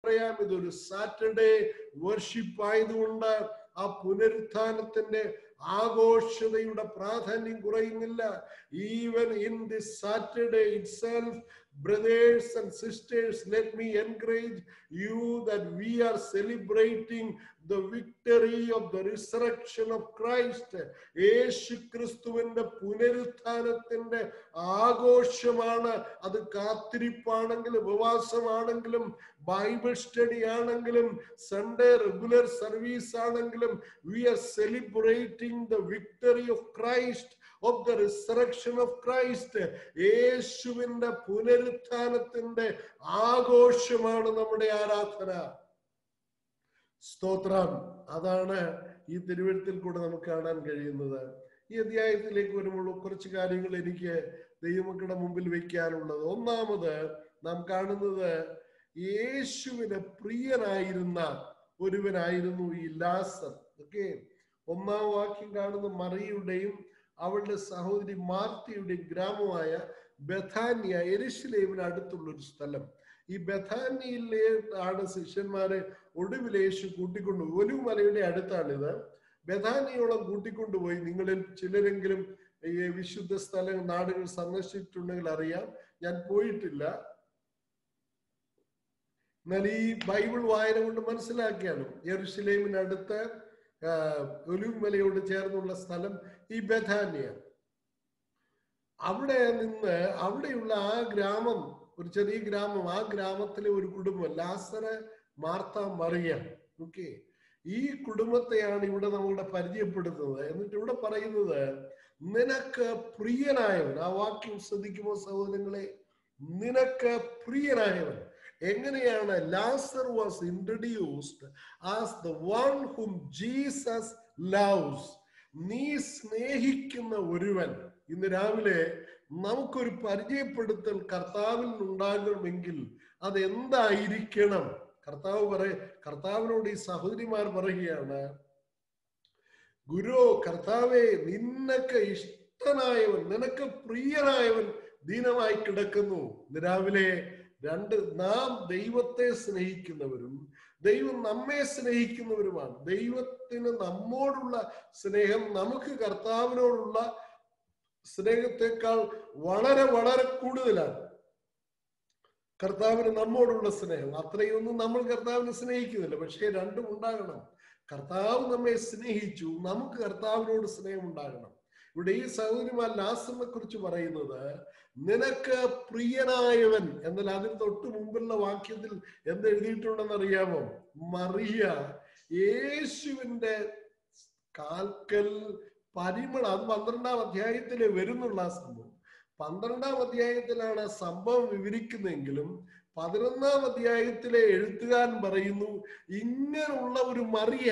പറയാം, ഇതൊരു Saturday worship ആയതുകൊണ്ട് ആ പുനരുത്ഥാനത്തിന്റെ ആഘോഷതയുടെ പ്രാധാന്യം കുറയുന്നില്ല. Even in this Saturday itself, brothers and sisters, let me encourage you that we are celebrating the victory of the resurrection of Christ. Yeshu ക്രിസ്തുവിന്റെ പുനരുത്ഥാനത്തിന്റെ ആഘോഷമാണ് അത്. കാത്തിരിപ്പാണെങ്കിലും ഉപവാസമാണെങ്കിലും ബൈബിൾ സ്റ്റഡി ആണെങ്കിലും സൺഡേ റെഗുലർ സർവീസ് ആണെങ്കിലും we are celebrating the victory of Christ, of the resurrection of Christ. യേശുവിന്റെ പുനരുത്ഥാനത്തിന്റെ ആഘോഷമാണ് നമ്മുടെ ആരാധന. സ്തോത്രം. അതാണ് ഈ തിരുവെഴുത്തിൽ കൂടെ നമുക്ക് കാണാൻ കഴിയുന്നത്. ഈ അധ്യായത്തിലേക്ക് വരുമ്പോൾ കുറച്ച് കാര്യങ്ങൾ എനിക്ക് ദൈവമക്കളുടെ മുമ്പിൽ വെക്കാനുള്ളത്. ഒന്നാമത് നാം കാണുന്നത് യേശുവിന് പ്രിയനായിരുന്ന ഒരുവനായിരുന്നു ഈ ലാസർ. ഓക്കെ, ഒന്നാം വാക്യം കാണുന്ന മറിയുടെയും അവളുടെ സഹോദരി മാർത്തയുടെയും ഗ്രാമമായ ബഥാന്യ, യെരുശലേമിന് അടുത്തുള്ള ഒരു സ്ഥലം. ഈ ബഥാന്യയിലാണ് ശിഷ്യന്മാരെ ഒടുവിൽ യേശു കൂട്ടിക്കൊണ്ടുപോയി. ഒലിവ് മലയുടെ അടുത്താണിത്. ബഥാന്യയോളം കൂട്ടിക്കൊണ്ടുപോയി. നിങ്ങളിൽ ചിലരെങ്കിലും ഈ വിശുദ്ധ സ്ഥല നാടുകൾ സന്ദർശിച്ചിട്ടുണ്ടെങ്കിൽ അറിയാം. ഞാൻ പോയിട്ടില്ല, എന്നാൽ ഈ ബൈബിൾ വായന കൊണ്ട് മനസ്സിലാക്കിയാണ്. യെരുശലേമിനടുത്ത് ഒലിവ് മലയോട് ചേർന്നുള്ള സ്ഥലം ഈ ബഥാന്യ. അവിടെ നിന്ന് അവിടെയുള്ള ആ ഗ്രാമം, ഒരു ചെറിയ ഗ്രാമം, ആ ഗ്രാമത്തിലെ ഒരു കുടുംബം, ലാസർ, മാർത്ത, മറിയ. ഓക്കെ, ഈ കുടുംബത്തെയാണ് ഇവിടെ നമ്മളുടെ പരിചയപ്പെടുത്തുന്നത്. എന്നിട്ട് ഇവിടെ പറയുന്നത് നിനക്ക് പ്രിയനായവൻ. ആ വാക്യം ശ്രദ്ധിക്കുമോ സഹോദരങ്ങളെ? നിനക്ക് പ്രിയനായവൻ. എങ്ങനെയാണ് Lazar was introduced as the one whom Jesus loves. നീ സ്നേഹിക്കുന്ന ഒരുവൻ. ഇന്ന് രാവിലെ നമുക്കൊരു പരിചയപ്പെടുത്തൽ കർത്താവിൽ ഉണ്ടാകണമെങ്കിൽ അതെന്തായിരിക്കണം? കർത്താവിനോട് ഈ സഹോദരിമാർ പറയുകയാണ്, ഗുരു, കർത്താവേ, നിനക്ക് ഇഷ്ടനായവൻ, നിനക്ക് പ്രിയനായവൻ ദീനമായി കിടക്കുന്നു. ഇന്ന് രാവിലെ നാം ദൈവത്തെ സ്നേഹിക്കുന്നവരും ദൈവം നമ്മെ സ്നേഹിക്കുന്നവരുമാണ്. ദൈവത്തിന് നമ്മോടുള്ള സ്നേഹം നമുക്ക് കർത്താവിനോടുള്ള സ്നേഹത്തെക്കാൾ വളരെ വളരെ കൂടുതലാണ്. കർത്താവിന് നമ്മോടുള്ള സ്നേഹം അത്രയൊന്നും നമ്മൾ കർത്താവിനെ സ്നേഹിക്കുന്നില്ല. പക്ഷേ രണ്ടും ഉണ്ടാകണം. കർത്താവ് നമ്മെ സ്നേഹിച്ചു, നമുക്ക് കർത്താവിനോട് സ്നേഹം ഉണ്ടാകണം. ഇവിടെ ഈ സഹോദരിമാർ ലാസറിനെ കുറിച്ച് പറയുന്നത് നിനക്ക് പ്രിയനായവൻ എന്നാൽ അതിന് തൊട്ട് മുമ്പുള്ള വാക്യത്തിൽ എന്തെഴുതിയിട്ടുണ്ടെന്ന് അറിയാമോ? മറിയ യേശുവിന്റെ കാൽക്കൽ പരിമളം. അത് 12-ാം അധ്യായത്തിലെ വരുന്നുള്ള ആ സംഭവം. 12-ാം അധ്യായത്തിലാണ് ആ സംഭവം വിവരിക്കുന്നതെങ്കിലും 11-ാം അധ്യായത്തിലെ എഴുത്തുകാരൻ പറയുന്നു ഇങ്ങനെയുള്ള ഒരു മറിയ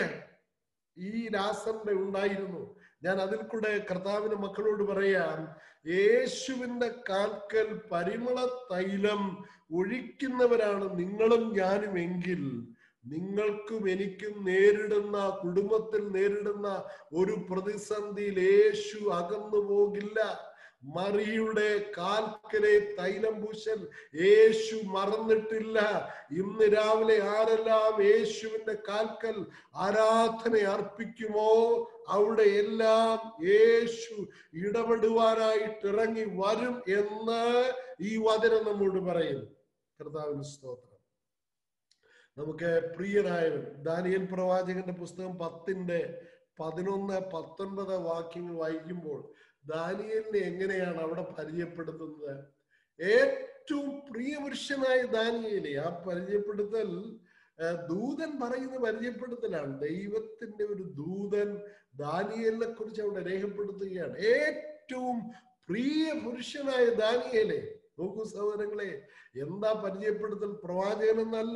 ഈ ലാസറിന്റെ ഉണ്ടായിരുന്നു. ഞാൻ അതിൽ കൂടെ കർത്താവിന്റെ മക്കളോട് പറയാം, യേശുവിന്റെ കാൽക്കൽ പരിമള തൈലം ഒഴിക്കുന്നവരാണ് നിങ്ങളും ഞാനും എങ്കിൽ നിങ്ങൾക്കും എനിക്കും നേരിടുന്ന, കുടുംബത്തിൽ നേരിടുന്ന ഒരു പ്രതിസന്ധിയിൽ യേശു അകന്നു പോകില്ല. മറിയുടെ കാൽക്കലെ തൈലം പൂശൽ യേശു മറന്നിട്ടില്ല. ഇന്ന് രാവിലെ ആരെല്ലാം യേശുവിന്റെ കാൽക്കൽ ആരാധന അർപ്പിക്കുമോ അവിടെ എല്ലാം യേശു ഇടപെടുവാനായിട്ട് ഇറങ്ങി വരും എന്ന് ഈ വചനം നമ്മോട് പറയുന്നു. കർത്താവിന് സ്തോത്രം. നമുക്ക് പ്രിയനായവൻ ദാനിയേൽ പ്രവാചകന്റെ പുസ്തകം 10-ന്റെ 11, 19 വാക്യങ്ങൾ വായിക്കുമ്പോൾ ദാനിയേലിനെ എങ്ങനെയാണ് അവിടെ പരിചയപ്പെടുത്തുന്നത്? ഏറ്റവും പ്രിയപുരുഷനായ ദാനിയേലെ ആ പരിചയപ്പെടുത്തൽ ദൂതൻ പറയുന്ന പരിചയപ്പെടുത്തലാണ്. ദൈവത്തിന്റെ ഒരു ദൂതൻ ദാനിയേലിനെ കുറിച്ച് അവിടെ രേഖപ്പെടുത്തുകയാണ്. ഏറ്റവും പ്രിയ പുരുഷനായ ദാനിയേലെ. നോക്കൂ സഹോദരങ്ങളെ, എന്താ പരിചയപ്പെടുത്തൽ? പ്രവാചകനെന്നല്ല,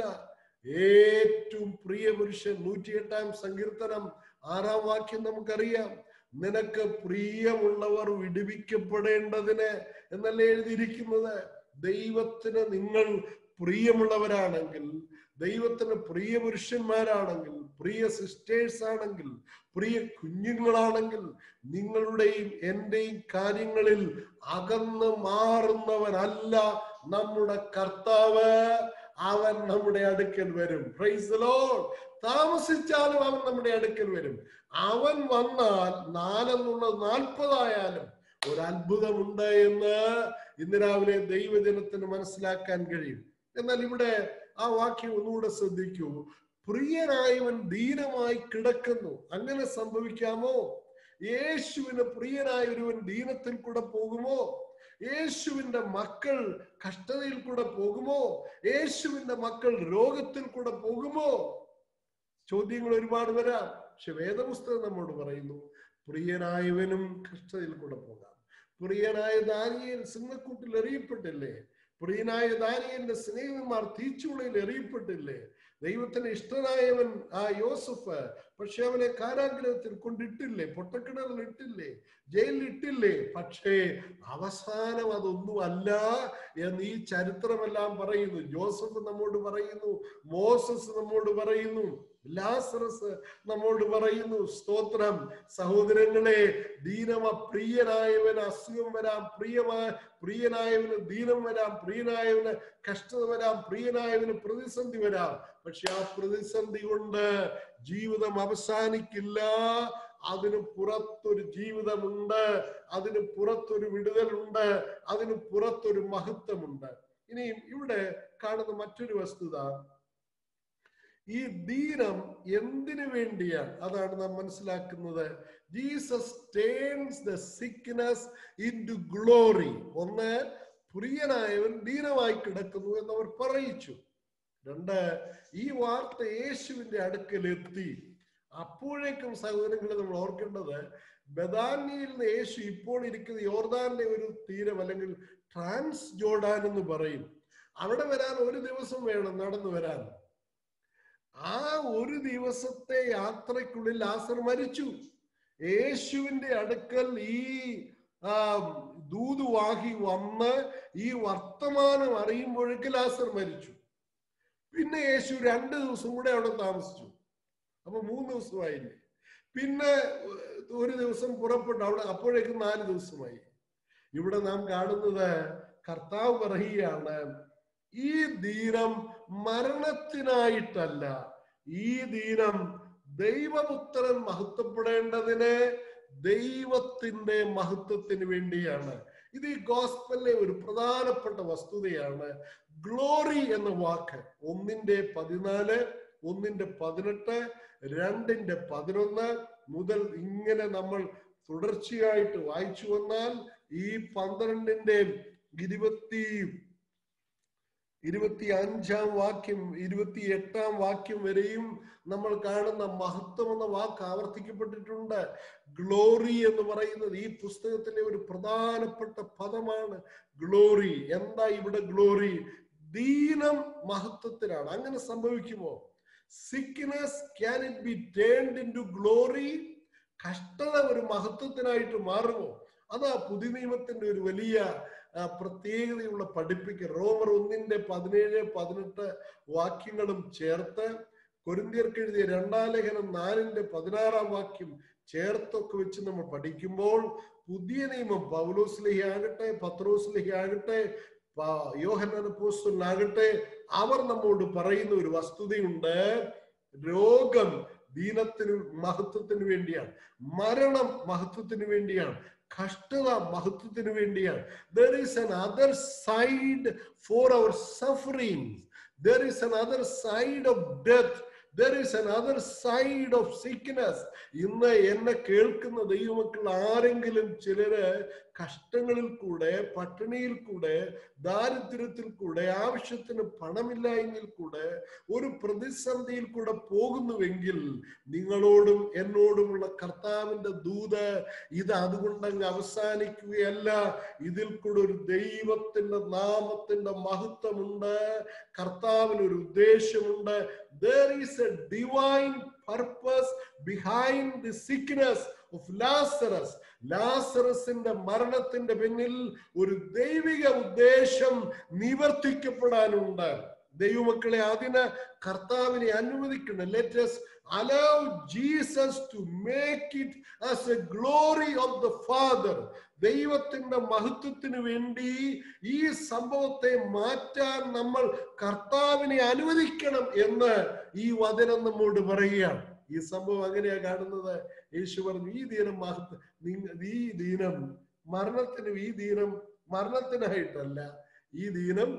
ഏറ്റവും പ്രിയ പുരുഷൻ. 108-ാം സങ്കീർത്തനം 6-ാം വാക്യം നമുക്കറിയാം. നിനക്ക് പ്രിയമുള്ളവർ വിടുവിക്കപ്പെടേണ്ടതിന് എന്നല്ലേ എഴുതിയിരിക്കുന്നത്. ദൈവത്തിന് നിങ്ങൾ പ്രിയമുള്ളവരാണെങ്കിൽ, ദൈവത്തിന് പ്രിയ പുരുഷന്മാരാണെങ്കിൽ, പ്രിയ സിസ്റ്റേഴ്സ് ആണെങ്കിൽ, പ്രിയ കുഞ്ഞുങ്ങളാണെങ്കിൽ, നിങ്ങളുടെയും എന്റെയും കാര്യങ്ങളിൽ അകന്ന് മാറുന്നവനല്ല നമ്മുടെ കർത്താവ്. അവൻ നമ്മുടെ അടുക്കൽ വരും. Praise the Lord. താമസിച്ചാലും അവൻ നമ്മുടെ അടുക്കൽ വരും. അവൻ വന്നാൽ 4 എന്നുള്ളത് 40 ആയാലും ഒരു അത്ഭുതമുണ്ട് എന്ന് ഇന്ന് രാവിലെ ദൈവജനത്തിന് മനസ്സിലാക്കാൻ കഴിയും. എന്നാൽ ഇവിടെ ആ വാക്യം ഒന്നുകൂടെ ശ്രദ്ധിക്കൂ. പ്രിയനായവൻ ദീനമായി കിടക്കുന്നു. അങ്ങനെ സംഭവിക്കാമോ? യേശുവിന് പ്രിയനായ ഒരുവൻ ദീനത്തിൽ കൂടെ പോകുമോ? യേശുവിന്റെ മക്കൾ കഷ്ടതയിൽ കൂടെ പോകുമോ? യേശുവിന്റെ മക്കൾ രോഗത്തിൽ കൂടെ പോകുമോ? ചോദ്യങ്ങൾ ഒരുപാട് വരാം. പക്ഷെ വേദപുസ്തകം നമ്മോട് പറയുന്നു, പ്രിയനായവനും കഷ്ടതയിൽ കൂടെ പോകാം. പ്രിയനായ ദാനിയേൽ സിംഹക്കൂട്ടിൽ എറിയപ്പെട്ടില്ലേ? പ്രിയനായ ദാനിയേലിന്റെ സ്നേഹിതന്മാർ തീച്ചൂളയിൽ എറിയപ്പെട്ടില്ലേ? ദൈവത്തിന് ഇഷ്ടനായവൻ ആ യോസഫ്, പക്ഷെ അവനെ കാരാഗ്രഹത്തിൽ കൊണ്ടിട്ടില്ലേ? പൊട്ടക്കിണറിൽ ഇട്ടില്ലേ? ജയിലിൽ ഇട്ടില്ലേ? പക്ഷേ അവസാനം അതൊന്നും അല്ല എന്ന് ഈ ചരിത്രമെല്ലാം പറയുന്നു. ജോസഫ് നമ്മോട് പറയുന്നു, മോസസ് നമ്മോട് പറയുന്നു, ലാസറസ് നമ്മോട് പറയുന്നു. സ്തോത്രം. സഹോദരങ്ങളെ, പ്രിയനായവന് അസുഖം വരാം, പ്രിയനായവന് ദീനം വരാം, പ്രിയനായവന് കഷ്ടത വരാം, പ്രിയനായവന് പ്രതിസന്ധി വരാം. പക്ഷെ ആ പ്രതിസന്ധി കൊണ്ട് ജീവിതം അവസാനിക്കില്ല. അതിന് പുറത്തൊരു ജീവിതമുണ്ട്, അതിന് പുറത്തൊരു വിടുതലുണ്ട്, അതിന് പുറത്തൊരു മഹത്വമുണ്ട്. ഇനിയും ഇവിടെ കാണുന്ന മറ്റൊരു വസ്തുത, ഈ ദീനം എന്തിനു വേണ്ടിയാണ്? അതാണ് നാം മനസ്സിലാക്കുന്നത്. Jesus turns the sickness into glory. ഒന്ന്, പ്രിയനായവൻ ദീനമായി കിടക്കുന്നു എന്നവർ പറയിച്ചു. 2, ഈ വാർത്ത യേശുവിന്റെ അടുക്കൽ എത്തി. അപ്പോഴേക്കും സഹോദരങ്ങളെ നമ്മൾ ഓർക്കേണ്ടത്, ബഥാന്യയിൽ നിന്ന് യേശു ഇപ്പോൾ ഇരിക്കുന്ന യോർദാന്റെ ഒരു തീരം, അല്ലെങ്കിൽ ട്രാൻസ് ജോർഡാൻ എന്ന് പറയും. അവിടെ വരാൻ 1 ദിവസം വേണം നടന്നു വരാൻ. ആ 1 ദിവസത്തെ യാത്രയ്ക്കുള്ളിൽ ലാസർ മരിച്ചു. യേശുവിന്റെ അടുക്കൽ ഈ ദൂതുവാഹി വന്ന് ഈ വർത്തമാനം അറിയുമ്പോഴേക്ക് ലാസർ മരിച്ചു. പിന്നെ യേശു 2 ദിവസം കൂടെ അവിടെ താമസിച്ചു. അപ്പൊ 3 ദിവസമായില്ലേ? പിന്നെ 1 ദിവസം പുറപ്പെട്ടു. അവിടെ അപ്പോഴേക്കും 4 ദിവസമായി. ഇവിടെ നാം കാണുന്നത്, കർത്താവ് പറയുകയാണ്, ഈ ദീനം മരണത്തിനായിട്ടല്ല, ഈ ദീനം ദൈവപുത്രൻ മഹത്വപ്പെടേണ്ടതിന് ദൈവത്തിന്റെ മഹത്വത്തിന് വേണ്ടിയാണ്. ഇത് ഈ ഗോസ്പലിലെ ഒരു പ്രധാനപ്പെട്ട വസ്തുതയാണ്. ഗ്ലോറി എന്ന വാക്ക് 1:14, 1:18, 2:11 മുതൽ ഇങ്ങനെ നമ്മൾ തുടർച്ചയായിട്ട് വായിച്ചു വന്നാൽ ഈ 12:25 വാക്യം 28 വാക്യം വരെയും നമ്മൾ കാണുന്ന മഹത്വം എന്ന വാക്ക് ആവർത്തിക്കപ്പെട്ടിട്ടുണ്ട്. ഗ്ലോറി എന്ന് പറയുന്നത് ഈ പുസ്തകത്തിലെ ഒരു പ്രധാനപ്പെട്ട പദമാണ്. ഗ്ലോറി. എന്താ ഇവിടെ ഗ്ലോറി? ദീനം മഹത്വത്തിലാണ്. അങ്ങനെ സംഭവിക്കുമോ? Sickness, can it be turned into glory? കഷ്ടത ഒരു മഹത്വത്തിനായിട്ട് മാറുമോ? അതാ പുതിയ നിയമത്തിന്റെ ഒരു വലിയ പ്രത്യേകതയുള്ള പഠിപ്പിക്കൽ. റോമർ 1:17, 18 വാക്യങ്ങളും ചേർത്ത്, കൊരിന്ത്യർക്ക് എഴുതിയ 2-ാം ലേഖനം 4:16 വാക്യം ചേർത്തൊക്കെ വെച്ച് നമ്മൾ പഠിക്കുമ്പോൾ, പുതിയ നിയമം പൗലോസ്ലീഹ ആകട്ടെ, പത്രോസ്ലീഹ ആകട്ടെ, യോഹന്നാൻ അപ്പോസ്തലനാകട്ടെ, അവർ നമ്മോട് പറയുന്ന ഒരു വസ്തുതയുണ്ട്. രോഗം ദീനത്തിന് മഹത്വത്തിന് വേണ്ടിയാണ്, മരണം മഹത്വത്തിന് വേണ്ടിയാണ്, കഷ്ടത മഹത്വത്തിന് വേണ്ടിയാണ്. There is another side for our sufferings. There is another side of death. There is another side of sickness. ഇന്ന് എന്നെ കേൾക്കുന്ന ദൈവമക്കൾ ആരെങ്കിലും ചിലര് കഷ്ടങ്ങളിൽ കൂടെ, പട്ടിണിയിൽ കൂടെ, ദാരിദ്ര്യത്തിൽ കൂടെ, ആവശ്യത്തിന് പണമില്ലായ്മയിൽ കൂടെ, ഒരു പ്രതിസന്ധിയിൽ കൂടെ പോകുന്നുവെങ്കിൽ, നിങ്ങളോടും എന്നോടുമുള്ള കർത്താവിന്റെ ദൂത് ഇത് അതുകൊണ്ടങ്ങ് അവസാനിക്കുകയല്ല. ഇതിൽ കൂടെ ഒരു ദൈവത്തിന്റെ നാമത്തിന്റെ മഹത്വമുണ്ട്. കർത്താവിന് ഒരു ഉദ്ദേശമുണ്ട്. There is a divine purpose behind the sickness of Lazarus. ലാസറസിന്റെ മരണത്തിന്റെ പിന്നിൽ ഒരു ദൈവിക ഉദ്ദേശം നിവർത്തിക്കപ്പെടാനുണ്ട്. ദൈവമക്കളെ, അതിന് കർത്താവിനെ അനുവദിക്കണം. Let us allow Jesus to make it as a glory of the Father. ദൈവത്തിന്റെ മഹത്വത്തിന് വേണ്ടി ഈ സംഭവത്തെ മാറ്റാൻ നമ്മൾ കർത്താവിനെ അനുവദിക്കണം എന്ന് ഈ വചനം നമ്മോട് പറയുകയാണ്. ഈ സംഭവം അങ്ങനെയാ കാണുന്നത്. യേശു പറഞ്ഞു, ഈ ദിനം ഈ ദിനം ഈ ദിനം മരണത്തിനായിട്ടല്ല, ഈ ദിനം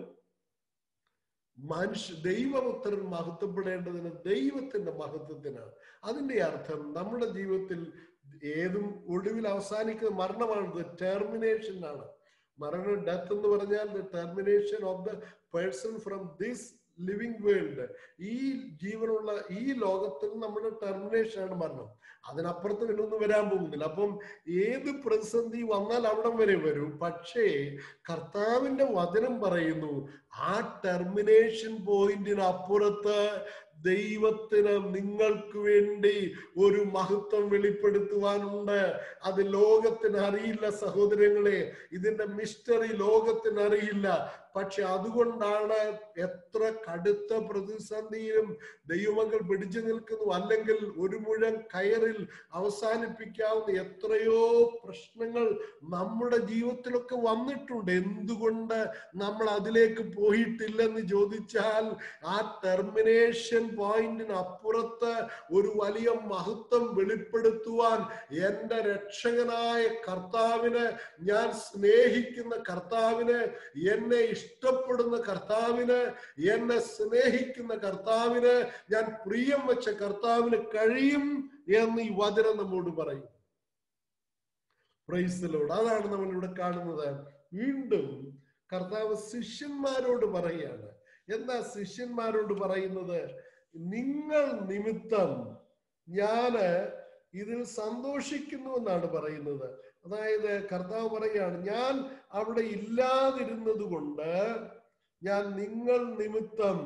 ദൈവപുത്രൻ മഹത്വപ്പെടേണ്ടതിന് ദൈവത്തിന്റെ മഹത്വത്തിനാണ്. അതിന്റെ അർത്ഥം നമ്മുടെ ജീവിതത്തിൽ ഏതും ഒടുവിൽ അവസാനിക്കുന്ന മരണമാണ്, ടെർമിനേഷൻ ആണ്. മരണം, ഡെത്ത് എന്ന് പറഞ്ഞാൽ the termination of the person from this living world. ഈ ജീവനുള്ള ഈ ലോകത്തിൽ നമ്മുടെ ടെർമിനേഷൻ ആണ് മരണം. അതിനപ്പുറത്ത് പിന്നൊന്നും വരാൻ പോകുന്നില്ല. അപ്പം ഏത് പ്രതിസന്ധി വന്നാൽ അവിടം വരെ വരും. പക്ഷേ കർത്താവിന്റെ വചനം പറയുന്നു, ആ ടെർമിനേഷൻ പോയിന്റിന് അപ്പുറത്ത് ദൈവത്തിന് നിങ്ങൾക്ക് വേണ്ടി ഒരു മഹത്വം വെളിപ്പെടുത്തുവാനുണ്ട്. അത് ലോകത്തിന് അറിയില്ല സഹോദരങ്ങളെ, ഇതിന്റെ മിസ്റ്ററി ലോകത്തിന് അറിയില്ല. പക്ഷെ അതുകൊണ്ടാണ് എത്ര കടുത്ത പ്രതിസന്ധിയിലും ദൈവമക്കൾ പിടിച്ചു നിൽക്കുന്നു. അല്ലെങ്കിൽ ഒരു മുഴം കയറിൽ അവസാനിപ്പിക്കാവുന്ന എത്രയോ പ്രശ്നങ്ങൾ നമ്മുടെ ജീവിതത്തിലൊക്കെ വന്നിട്ടുണ്ട്. എന്തുകൊണ്ട് നമ്മൾ അതിലേക്ക് പോയിട്ടില്ലെന്ന് ചോദിച്ചാൽ, ആ ടെർമിനേഷൻ പോയിന്റിന് അപ്പുറത്ത് ഒരു വലിയ മഹത്വം വെളിപ്പെടുത്തുവാൻ എൻ്റെ രക്ഷകനായ കർത്താവിന്, ഞാൻ സ്നേഹിക്കുന്ന കർത്താവിന്, എന്നെ ഇഷ്ടപ്പെടുന്ന കർത്താവിന്, എന്നെ സ്നേഹിക്കുന്ന കർത്താവിന്, ഞാൻ പ്രിയം വെച്ച കർത്താവിന് കഴിയും എന്ന് ഈ വചനം നമ്മോട് പറയും. Praise the lord. അതാണ് നമ്മൾ ഇവിടെ കാണുന്നത്. വീണ്ടും കർത്താവ് ശിഷ്യന്മാരോട് പറയുകയാണ്. എന്താ ശിഷ്യന്മാരോട് പറയുന്നത്? നിങ്ങൾ നിമിത്തം ഞാന് ഇതിൽ സന്തോഷിക്കുന്നു എന്നാണ് പറയുന്നത്. അതായത് കർത്താവ് പറയുകയാണ്, ഞാൻ അവിടെ ഇല്ലാതിരുന്നത് കൊണ്ട് ഞാൻ നിങ്ങൾ നിമിത്തം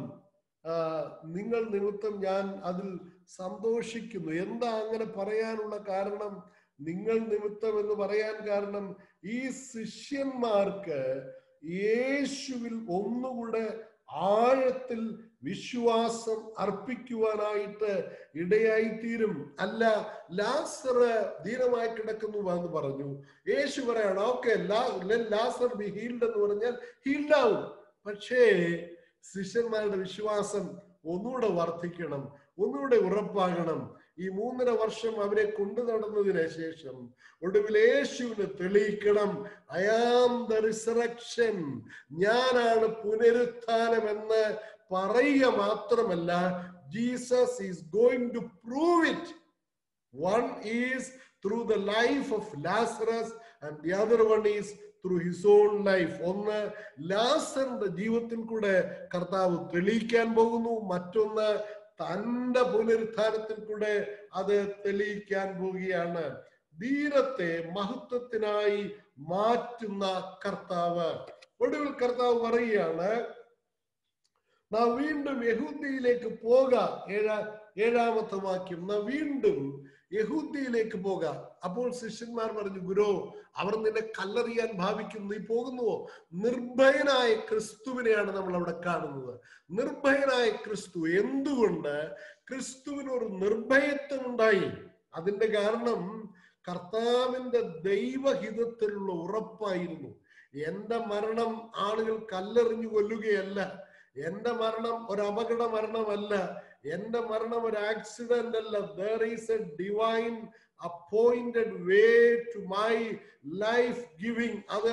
ഞാൻ അതിൽ സന്തോഷിക്കുന്നു. എന്താ അങ്ങനെ പറയാനുള്ള കാരണം? നിങ്ങൾ നിമിത്തം എന്ന് പറയാൻ കാരണം, ഈ ശിഷ്യന്മാർക്ക് യേശുവിൽ ഒന്നുകൂടെ ആഴത്തിൽ വിശ്വാസം അർപ്പിക്കുവാനായിട്ട് ഇടയായിത്തീരും. അല്ല, ലാസർ ദീനമായി കിടക്കുന്നു എന്ന് പറഞ്ഞു. യേശു പറയാണ്, ഓക്കെ, ലാസർ ബി ഹീൽഡ് എന്ന് പറഞ്ഞാൽ ഹീൽഡ് ആവും. പക്ഷേ ശിഷ്യന്മാരുടെ വിശ്വാസം ഒന്നുകൂടെ വർദ്ധിക്കണം, ഒന്നുകൂടെ ഉറപ്പാകണം. ഈ 3.5 വർഷം അവരെ കൊണ്ടു നടന്നതിന് ശേഷം ഒടുവിൽ യേശുവിന് തെളിയിക്കണം, ഐ ആം ദ റിസറക്ഷൻ, ഞാനാണ് പുനരുത്ഥാനം എന്ന് പറയുക മാത്രമല്ല, Jesus is going to prove it. One is through the life of Lazarus and the other one is through his own life. ഒന്ന് ലാസറിന്റെ ജീവിതത്തിൽ കൂടെ കർത്താവ് തെളിയിക്കാൻ പോകുന്നു, മറ്റൊന്ന് തന്റെ പുനരുത്ഥാനത്തിൽ കൂടെ അത് തെളിയിക്കാൻ പോവുകയാണ്. ധീരത്തെ മഹത്വത്തിനായി മാറ്റുന്ന കർത്താവ്. ഒടുവിൽ കർത്താവ് പറയുകയാണ്, നാം വീണ്ടും യഹൂദിയിലേക്ക് പോകാം. 7ാമത്തെ വാക്യം, നാം വീണ്ടും യഹൂദിയിലേക്ക് പോകാം. അപ്പോൾ ശിഷ്യന്മാർ പറഞ്ഞു, ഗുരു, അവർ നിന്നെ കല്ലെറിയാൻ ഭാവിക്കുന്നു, നീ പോകുന്നുവോ? നിർഭയനായ ക്രിസ്തുവിനെയാണ് നമ്മൾ അവിടെ കാണുന്നത്. നിർഭയനായ ക്രിസ്തു. എന്തുകൊണ്ട് ക്രിസ്തുവിനൊരു നിർഭയത്വം ഉണ്ടായി? അതിന്റെ കാരണം കർത്താവിന്റെ ദൈവഹിതത്തിലുള്ള ഉറപ്പായിരുന്നു. എന്റെ മരണം ആളുകൾ കല്ലെറിഞ്ഞു കൊല്ലുകയല്ല, എന്റെ മരണം ഒരു അപകട മരണമല്ല, എന്റെ മരണം ഒരു ആക്സിഡന്റ് അല്ല. there is a divine appointed way to my life giving. അത്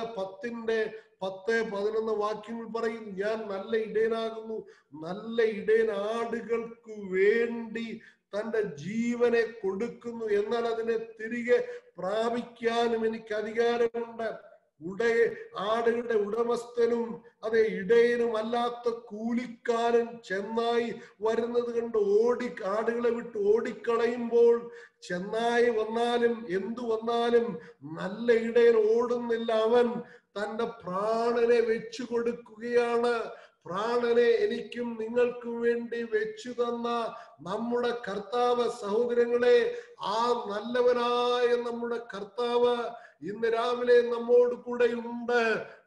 10:11 വാക്യങ്ങൾ പറയും, ഞാൻ നല്ല ഇടയനാകുന്നു, നല്ല ഇടയൻ ആടുകൾക്ക് വേണ്ടി തന്റെ ജീവനെ കൊടുക്കുന്നു, എന്നാൽ അതിനെ തിരികെ പ്രാപിക്കാനും എനിക്ക് അധികാരമുണ്ട്. ആടുകളുടെ ഉടമസ്ഥനും അതെ ഇടയനും അല്ലാത്ത കൂലിക്കാരൻ ചെന്നായി വരുന്നത് കണ്ട് ആടുകളെ വിട്ട് ഓടിക്കളയുമ്പോൾ, ചെന്നായി വന്നാലും എന്തു വന്നാലും നല്ല ഇടയൻ ഓടുന്നില്ല, അവൻ തന്റെ പ്രാണനെ വെച്ചു കൊടുക്കുകയാണ്. പ്രാണനെ എനിക്കും നിങ്ങൾക്കും വേണ്ടി വെച്ചു തന്ന നമ്മുടെ കർത്താവ്, സഹോദരങ്ങളെ, ആ നല്ലവനായ നമ്മുടെ കർത്താവ് ഇന്ന് രാവിലെ നമ്മോട് കൂടെ ഉണ്ട്.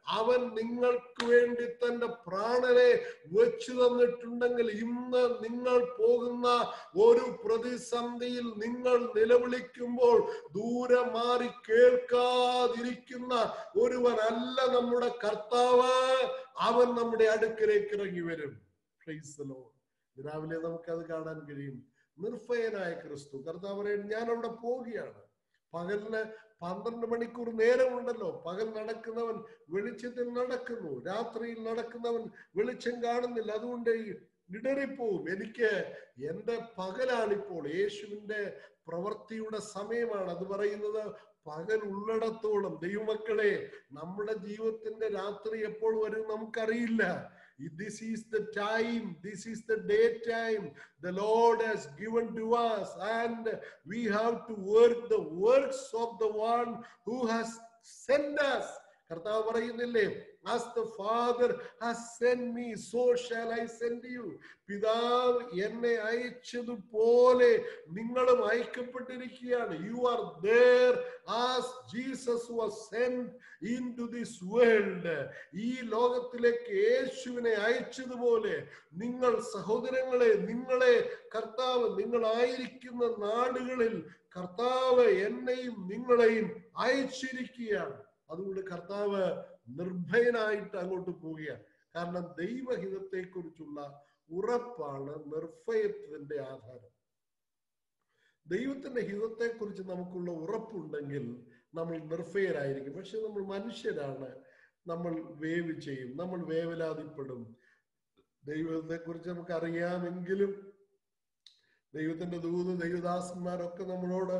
അവൻ നിങ്ങൾക്ക് വേണ്ടി തന്റെ പ്രാണനെ വെച്ചു തന്നിട്ടുണ്ടെങ്കിൽ ഇന്ന് നിങ്ങൾ പോകുന്ന ഒരു പ്രതിസന്ധിയിൽ നിങ്ങൾ നിലവിളിക്കുമ്പോൾ ദൂരെ മാറി കേൾക്കാതിരിക്കുന്ന ഒരുവനല്ല നമ്മുടെ കർത്താവ്. അവൻ നമ്മുടെ അടുക്കലേക്ക് ഇറങ്ങി വരും. Praise the lord. രാവിലെ നമുക്കത് കാണാൻ കഴിയും. നിർഭയനായ ക്രിസ്തു കർത്താവ് പറയുന്നത്, ഞാൻ അവിടെ പോവുകയാണ്. പകലിന് 12 മണിക്കൂർ നേരമുണ്ടല്ലോ. പകൽ നടക്കുന്നവൻ വെളിച്ചത്തിൽ നടക്കുന്നു, രാത്രിയിൽ നടക്കുന്നവൻ വെളിച്ചം കാണുന്നില്ല. അതുകൊണ്ട് ഇടറിപ്പോവും. എനിക്ക് എന്റെ പകലാണിപ്പോൾ, യേശുവിന്റെ പ്രവൃത്തിയുടെ സമയമാണ്. അത് പറയുന്നത് പകൽ ഉള്ളിടത്തോളം. ദൈവമക്കളെ, നമ്മുടെ ജീവിതത്തിന്റെ രാത്രി എപ്പോൾ വരും നമുക്കറിയില്ല. This is the time, this is the daytime the Lord has given to us, and we have to work the works of the one who has sent us. കർത്താവ് പറയുന്നില്ലേ, as the Father has sent me, so shall I send you. പിതാവ് എന്നെ അയച്ചതുപോലെ നിങ്ങളും അയക്കപ്പെട്ടിരിക്കുകയാണ്. You are there as Jesus was sent into this world. ഈ ലോകത്തിലേക്ക് യേശുവിനെ അയച്ചതുപോലെ നിങ്ങൾ സഹോദരങ്ങളെ, നിങ്ങളെ കർത്താവ് നിങ്ങളായിരിക്കുന്ന നാടുകളിൽ കർത്താവ് എന്നെയും നിങ്ങളെയും അയച്ചിരിക്കുകയാണ്. അതുകൊണ്ട് കർത്താവ് നിർഭയനായിട്ട് അങ്ങോട്ട് പോവുകയാണ്. കാരണം ദൈവഹിതത്തെ കുറിച്ചുള്ള ഉറപ്പാണ് നിർഭയത്തിന്റെ ആധാരം. ദൈവത്തിന്റെ ഹിതത്തെ കുറിച്ച് നമുക്കുള്ള ഉറപ്പുണ്ടെങ്കിൽ നമ്മൾ നിർഭയരായിരിക്കും. പക്ഷെ നമ്മൾ മനുഷ്യരാണ്, നമ്മൾ വേവ് ചെയ്യും, നമ്മൾ വേവലാതിപ്പെടും. ദൈവത്തെ കുറിച്ച് നമുക്ക് അറിയാമെങ്കിലും ദൈവത്തിന്റെ ദൂത് ദൈവദാസന്മാരൊക്കെ നമ്മളോട്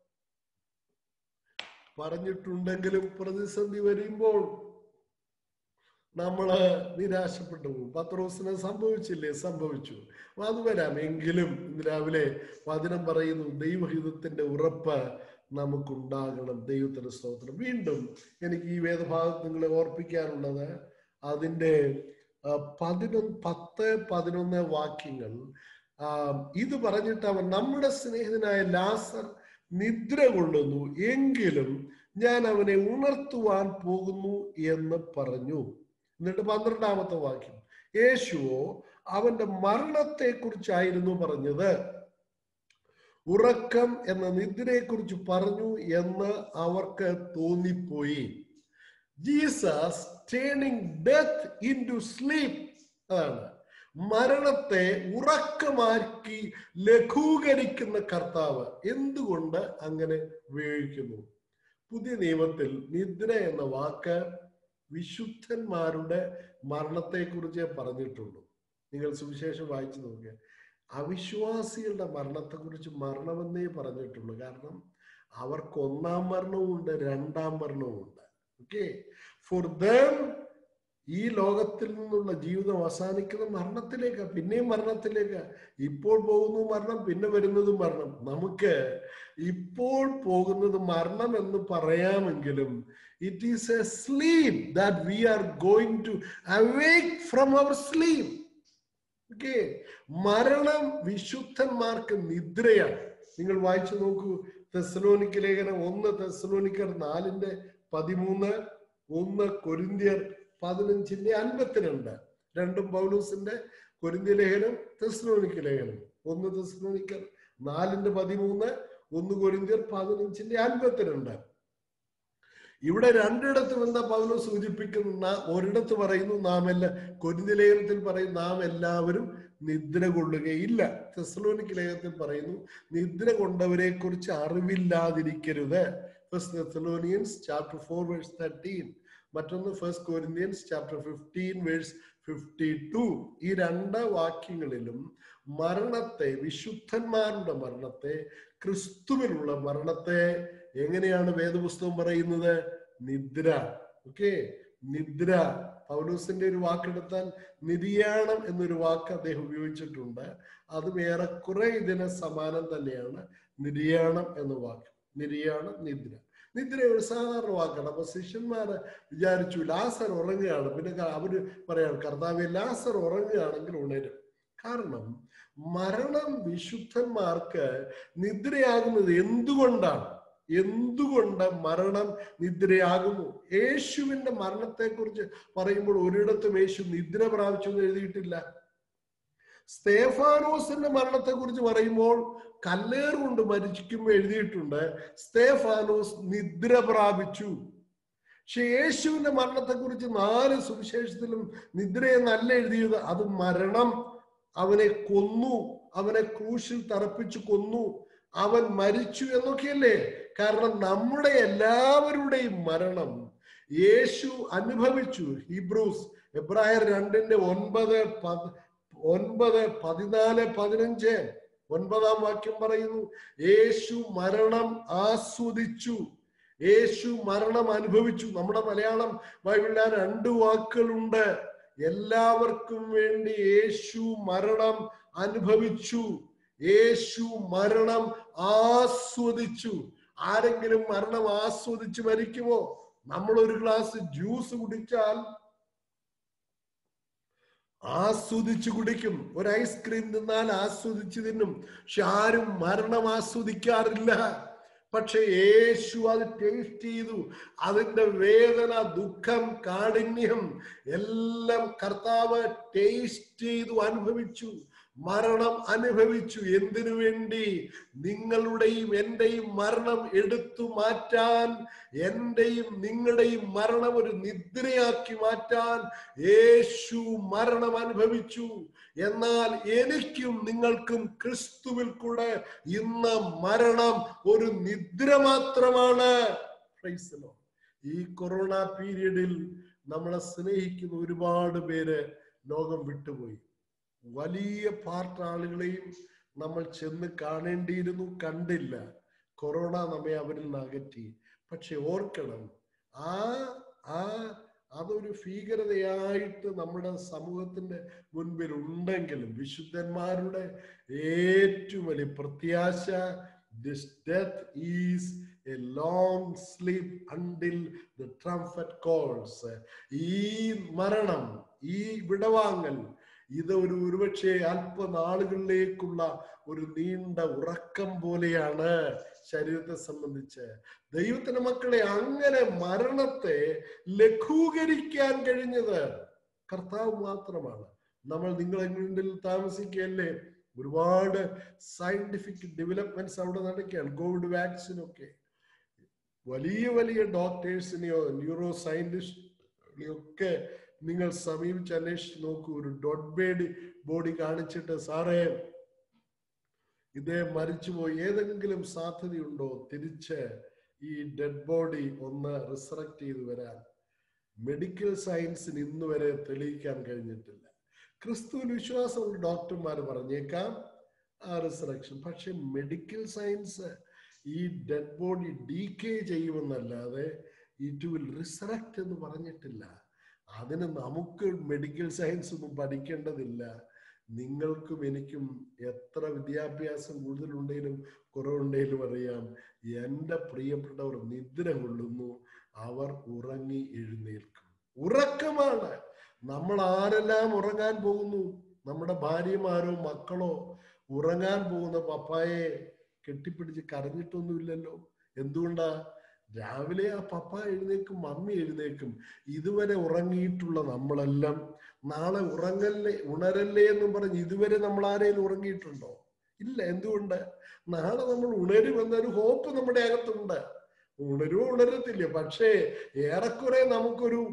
പറഞ്ഞിട്ടുണ്ടെങ്കിലും പ്രതിസന്ധി വരുമ്പോൾ നമ്മള് നിരാശപ്പെട്ടു പോകും. പത്രോസിന് സംഭവിച്ചില്ലേ? സംഭവിച്ചു. അത് വരാം. എങ്കിലും ഇന്ന് രാവിലെ വചനം പറയുന്നു, ദൈവഹിതത്തിന്റെ ഉറപ്പ് നമുക്കുണ്ടാകണം. ദൈവത്തിന്റെ സ്തോത്രം. വീണ്ടും എനിക്ക് ഈ വേദഭാഗത്ത് നിങ്ങളെ ഓർപ്പിക്കാനുള്ളത് അതിന്റെ 10-11 വാക്യങ്ങൾ. ഇത് പറഞ്ഞിട്ട് അവൻ, നമ്മുടെ സ്നേഹിതനായ ലാസർ നിദ്ര കൊള്ളുന്നു, എങ്കിലും ഞാൻ അവനെ ഉണർത്തുവാൻ പോകുന്നു എന്ന് പറഞ്ഞു. എന്നിട്ട് 12-ാമത്തെ വാക്യം, യേശുവോ അവന്റെ മരണത്തെ കുറിച്ചായിരുന്നു പറഞ്ഞത്, ഉറക്കം എന്ന നിദ്രയെ കുറിച്ച് പറഞ്ഞു എന്ന് അവർക്ക് തോന്നിപ്പോയി. Jesus turning death into sleep. അതാണ് മരണത്തെ ഉറക്കമാക്കി ലഘൂകരിക്കുന്ന കർത്താവ്. എന്തുകൊണ്ട് അങ്ങനെ ഉപയോഗിക്കുന്നു? പുതിയ നിയമത്തിൽ നിദ്ര എന്ന വാക്ക് വിശുദ്ധന്മാരുടെ മരണത്തെ കുറിച്ച് പറഞ്ഞിട്ടുള്ളൂ. നിങ്ങൾ സുവിശേഷം വായിച്ചു നോക്കുക. അവിശ്വാസികളുടെ മരണത്തെ കുറിച്ച് മരണമെന്നേ പറഞ്ഞിട്ടുള്ളൂ. കാരണം അവർക്ക് 1-ാം മരണവും ഉണ്ട്, 2-ാം മരണവും ഉണ്ട്. ഓക്കെ, ഫോർ ദം ഈ ലോകത്തിൽ നിന്നുള്ള ജീവിതം അവസാനിക്കുന്ന മരണത്തിലേക്ക്, പിന്നെയും മരണത്തിലേക്ക്. ഇപ്പോൾ പോകുന്നു മരണം, പിന്നെ വരുന്നത് മരണം. നമുക്ക് ഇപ്പോൾ പോകുന്നത് മരണം എന്ന് പറയാമെങ്കിലും it is a sleep that we are going to awake from our sleep. Okay, മരണം വിശുദ്ധന്മാർക്ക് നിദ്രയാണ്. നിങ്ങൾ വായിച്ചു നോക്കൂ. തെസ്സലോനിക്ക ലേഖനം 1 തെസ്സലോനിക്കർ 4:13, 1 കൊരിന്ത്യർ 15:52. രണ്ടും പൗലോസിന്റെ കൊരിന്ത്യ ലേഖനം, തെസ്സലോനിക്ക ലേഖനം. 1 തെസ്സലോനിക്കർ 4:13, 1 കൊരിന്ത്യർ 15:52. ഇവിടെ രണ്ടിടത്തും എന്താ പൗലോസ് സൂചിപ്പിക്കുന്ന? ഒരിടത്ത് പറയുന്നു നാം കൊരിന്ത്യ ലേഖനത്തിൽ പറയും നാം എല്ലാവരും നിദ്ര കൊള്ളുകയില്ല. തെസ്സലോനിക്ക ലേഖനത്തിൽ പറയുന്നു നിദ്ര കൊണ്ടവരെ കുറിച്ച് അറിവില്ലാതിരിക്കരുത്. 1 Thessalonians chapter 4 verse 13. മറ്റൊന്ന് 1 Corinthians chapter 15 verse 52. ഈ 2 വാക്യങ്ങളിലും മരണത്തെ, വിശുദ്ധന്മാരുടെ മരണത്തെ, ക്രിസ്തുവിലുള്ള മരണത്തെ എങ്ങനെയാണ് വേദപുസ്തകം പറയുന്നത്? നിദ്ര. ഓക്കെ, നിദ്ര. പൗലോസിന്റെ ഒരു വാക്കെടുത്താൽ നിര്യാണം എന്നൊരു വാക്ക് അദ്ദേഹം ഉപയോഗിച്ചിട്ടുണ്ട്. അതും ഏറെക്കുറെ ഇതിന് സമാനം തന്നെയാണ്. നിര്യാണം എന്ന വാക്ക്. നിര്യാണം, നിദ്ര. നിദ്ര ഒരു സാധാരണ വാക്കാണ്. അപ്പൊ ശിഷ്യന്മാര് വിചാരിച്ചു ലാസർ ഉറങ്ങുകയാണ്. പിന്നെ അവര് പറയാണ്, കർത്താവേ, ലാസർ ഉറങ്ങുകയാണെങ്കിൽ ഉണരും. കാരണം മരണം വിശുദ്ധന്മാർക്ക് നിദ്രയാകുന്നത് എന്തുകൊണ്ടാണ്? എന്തുകൊണ്ട് മരണം നിദ്രയാകുന്നു? യേശുവിന്റെ മരണത്തെ കുറിച്ച് പറയുമ്പോൾ ഒരിടത്തും യേശു നിദ്ര പ്രാപിച്ചു എന്ന് എഴുതിയിട്ടില്ല. സ്തേഫാനോസിന്റെ മരണത്തെ കുറിച്ച് പറയുമ്പോൾ കല്ലേറുകൊണ്ട് മരിക്കുമ്പോൾ എഴുതിയിട്ടുണ്ട് സ്തേഫാനോസ് നിദ്ര പ്രാപിച്ചു. പക്ഷെ യേശുവിന്റെ മരണത്തെ കുറിച്ച് 4 സുവിശേഷത്തിലും നിദ്രയെന്നല്ല എഴുതിയത്. അത് മരണം. അവനെ കൊന്നു, അവനെ ക്രൂശിൽ തറപ്പിച്ചു കൊന്നു, അവൻ മരിച്ചു എന്നൊക്കെയല്ലേ. കാരണം നമ്മുടെ എല്ലാവരുടെയും മരണം യേശു അനുഭവിച്ചു. എബ്രായർ 2:9, 14, 15 9-ാം വാക്യം പറയുന്നു, യേശു മരണം ആസ്വദിച്ചു, യേശു മരണം അനുഭവിച്ചു. നമ്മുടെ മലയാളം ബൈബിളിൽ 2 വാക്കുകളുണ്ട്. എല്ലാവർക്കും വേണ്ടി യേശു മരണം അനുഭവിച്ചു, യേശു മരണം ആസ്വദിച്ചു. ആരെങ്കിലും മരണം ആസ്വദിച്ച് മരിക്കുമോ? നമ്മൾ ഒരു ഗ്ലാസ് ജ്യൂസ് കുടിച്ചാൽ ആസ്വദിച്ചു കുടിക്കും, ഒരു ഐസ്ക്രീം തിന്നാൽ ആസ്വദിച്ച് തിന്നും. പക്ഷെ ആരും മരണം ആസ്വദിക്കാറില്ല. പക്ഷെ യേശു അത് ടേസ്റ്റ് ചെയ്തു. അതിന്റെ വേദന, ദുഃഖം, കാഠിന്യം എല്ലാം കർത്താവ് ടേസ്റ്റ് ചെയ്തു, അനുഭവിച്ചു, മരണം അനുഭവിച്ചു. എന്തിനു വേണ്ടി? നിങ്ങളുടെയും എന്റെയും മരണം എടുത്തു മാറ്റാൻ, എന്റെയും നിങ്ങളുടെയും മരണം ഒരു നിദ്രയാക്കി മാറ്റാൻ യേശു മരണം അനുഭവിച്ചു. എന്നാൽ എനിക്കും നിങ്ങൾക്കും ക്രിസ്തുവിൽ കൂടെ ഇന്ന് മരണം ഒരു നിദ്ര മാത്രമാണ്. ഈ കൊറോണ പീരീഡിൽ നമ്മളെ സ്നേഹിക്കുന്ന ഒരുപാട് പേര് ലോകം വിട്ടുപോയി. വലിയ പാർട്ട് ആളുകളെയും നമ്മൾ ചെന്ന് കാണേണ്ടിയിരുന്നു, കണ്ടില്ല. കൊറോണ നമ്മെ അവരിൽ നിന്ന് അകറ്റി. പക്ഷെ ഓർക്കണം, അതൊരു ഭീകരതയായിട്ട് നമ്മുടെ സമൂഹത്തിന്റെ മുൻപിൽ ഉണ്ടെങ്കിലും വിശുദ്ധന്മാരുടെ ഏറ്റവും വലിയ പ്രത്യാശ, this death is a long sleep until the trumpet calls. ഈ മരണം, ഈ വിടവാങ്ങൽ, ഇത് ഒരുപക്ഷെ അല്പനാളുകളിലേക്കുള്ള ഒരു നീണ്ട ഉറക്കം പോലെയാണ് ശരീരത്തെ സംബന്ധിച്ച്. ദൈവത്തിന്റെ മക്കളെ, അങ്ങനെ മരണത്തെ ലഘൂകരിക്കാൻ കഴിഞ്ഞത് കർത്താവ് മാത്രമാണ്. നിങ്ങളെങ്കിൽ താമസിക്കുകയല്ലേ, ഒരുപാട് സയന്റിഫിക് ഡെവലപ്മെന്റ്സ് അവിടെ നടക്കുകയാണ്. കോവിഡ് വാക്സിനൊക്കെ വലിയ വലിയ ഡോക്ടേഴ്സിനെയോ ന്യൂറോ സയന്റിസ്റ്റിനെയോ ഒക്കെ നിങ്ങൾ സമീപിച്ച് അന്വേഷിച്ച് നോക്കൂ. ഒരു ഡെഡ് ബോഡി കാണിച്ചിട്ട്, സാറേ ഇതേ മരിച്ചുപോയി, ഏതെങ്കിലും സാധ്യതയുണ്ടോ തിരിച്ച് ഈ ഡെഡ് ബോഡി ഒന്ന് റിസറക്റ്റ് ചെയ്ത് വരാൻ? മെഡിക്കൽ സയൻസിന് ഇന്ന് വരെ തെളിയിക്കാൻ കഴിഞ്ഞിട്ടില്ല. ക്രിസ്തുവിൽ വിശ്വാസമുള്ള ഡോക്ടർമാർ പറഞ്ഞേക്കാം ആ റിസറക്ഷൻ. പക്ഷെ മെഡിക്കൽ സയൻസ് ഈ ഡെഡ് ബോഡി ഡീക്കേ ചെയ്യുമെന്നല്ലാതെ ഇറ്റ് വിൽ റിസറക്റ്റ് എന്ന് പറഞ്ഞിട്ടില്ല. അതിന് നമുക്ക് മെഡിക്കൽ സയൻസ് ഒന്നും പഠിക്കേണ്ടതില്ല. നിങ്ങൾക്കും എനിക്കും എത്ര വിദ്യാഭ്യാസം കൂടുതലുണ്ടെങ്കിലും കുറവുണ്ടെങ്കിലും അറിയാം, എൻ്റെ പ്രിയപ്പെട്ടവർ നിദ്ര കൊള്ളുന്നു, അവർ ഉറങ്ങി എഴുന്നേൽക്കും. ഉറക്കമാണ്. നമ്മൾ ആരെല്ലാം ഉറങ്ങാൻ പോകുന്നു? നമ്മുടെ ഭാര്യമാരോ മക്കളോ ഉറങ്ങാൻ പോകുന്ന പപ്പായെ കെട്ടിപ്പിടിച്ച് കരഞ്ഞിട്ടൊന്നുമില്ലല്ലോ. എന്തുകൊണ്ടാ? രാവിലെ ആ പപ്പ എഴുന്നേക്കും, മമ്മി എഴുന്നേക്കും. ഇതുവരെ ഉറങ്ങിയിട്ടുള്ള നമ്മളെല്ലാം നാളെ ഉണരല്ലേ എന്നും പറഞ്ഞ് ഇതുവരെ നമ്മൾ ആരെങ്കിലും ഉറങ്ങിയിട്ടുണ്ടോ? ഇല്ല. എന്തുകൊണ്ട്? നാളെ നമ്മൾ ഉണരുമെന്നൊരു ഹോപ്പ് നമ്മുടെ അകത്തുണ്ട്. ഉണരുവോ ഉണരത്തില്ല, പക്ഷേ ഏറെക്കുറെ നമുക്കൊരു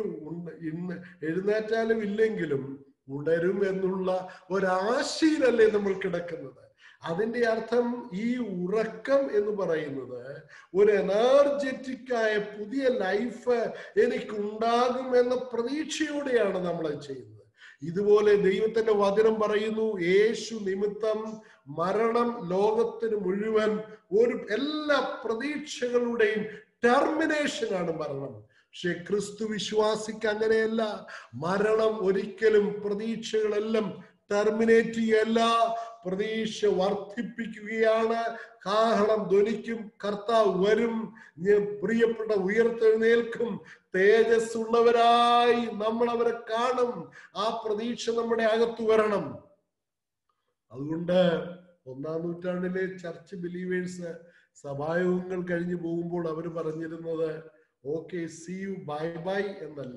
ഇന്ന് എഴുന്നേറ്റാലും ഇല്ലെങ്കിലും ഉണരും എന്നുള്ള ഒരാശയിലല്ലേ നമ്മൾ കിടക്കുന്നത്. അതിന്റെ അർത്ഥം ഈ ഉറക്കം എന്ന് പറയുന്നത് ഒരു എനർജറ്റിക് ആയ പുതിയ ലൈഫ് എനിക്കുണ്ടാകും എന്ന പ്രതീക്ഷയോടെയാണ് നമ്മൾ ചെയ്യുന്നത്. ഇതുപോലെ ദൈവത്തിന്റെ വചനം പറയുന്നു, യേശു നിമിത്തം മരണം ലോകത്തിന് മുഴുവൻ എല്ലാ പ്രതീക്ഷകളുടെയും ടെർമിനേഷനാണ് മരണം. പക്ഷെ ക്രിസ്തു വിശ്വാസിക്ക് അങ്ങനെയല്ല. മരണം ഒരിക്കലും പ്രതീക്ഷകളെല്ലാം ടെർമിനേറ്റ് ചെയ്യല്ല, പ്രതീക്ഷ വർദ്ധിപ്പിക്കുകയാണ്. കാഹളം ധ്വനിക്കും, കർത്താവ് വരും, പ്രിയപ്പെട്ട ഉയർത്തെഴുന്നേൽക്കും, തേജസ് ഉള്ളവരായി നമ്മൾ അവരെ കാണും. ആ പ്രതീക്ഷ നമ്മുടെ അകത്ത് വരണം. അതുകൊണ്ട് 1-ാം നൂറ്റാണ്ടിലെ ചർച്ച് ബിലീവേഴ്സ് സഭായോഗങ്ങൾ കഴിഞ്ഞു പോകുമ്പോൾ അവർ പറഞ്ഞിരുന്നത് okay see you bye bye എന്നല്ല,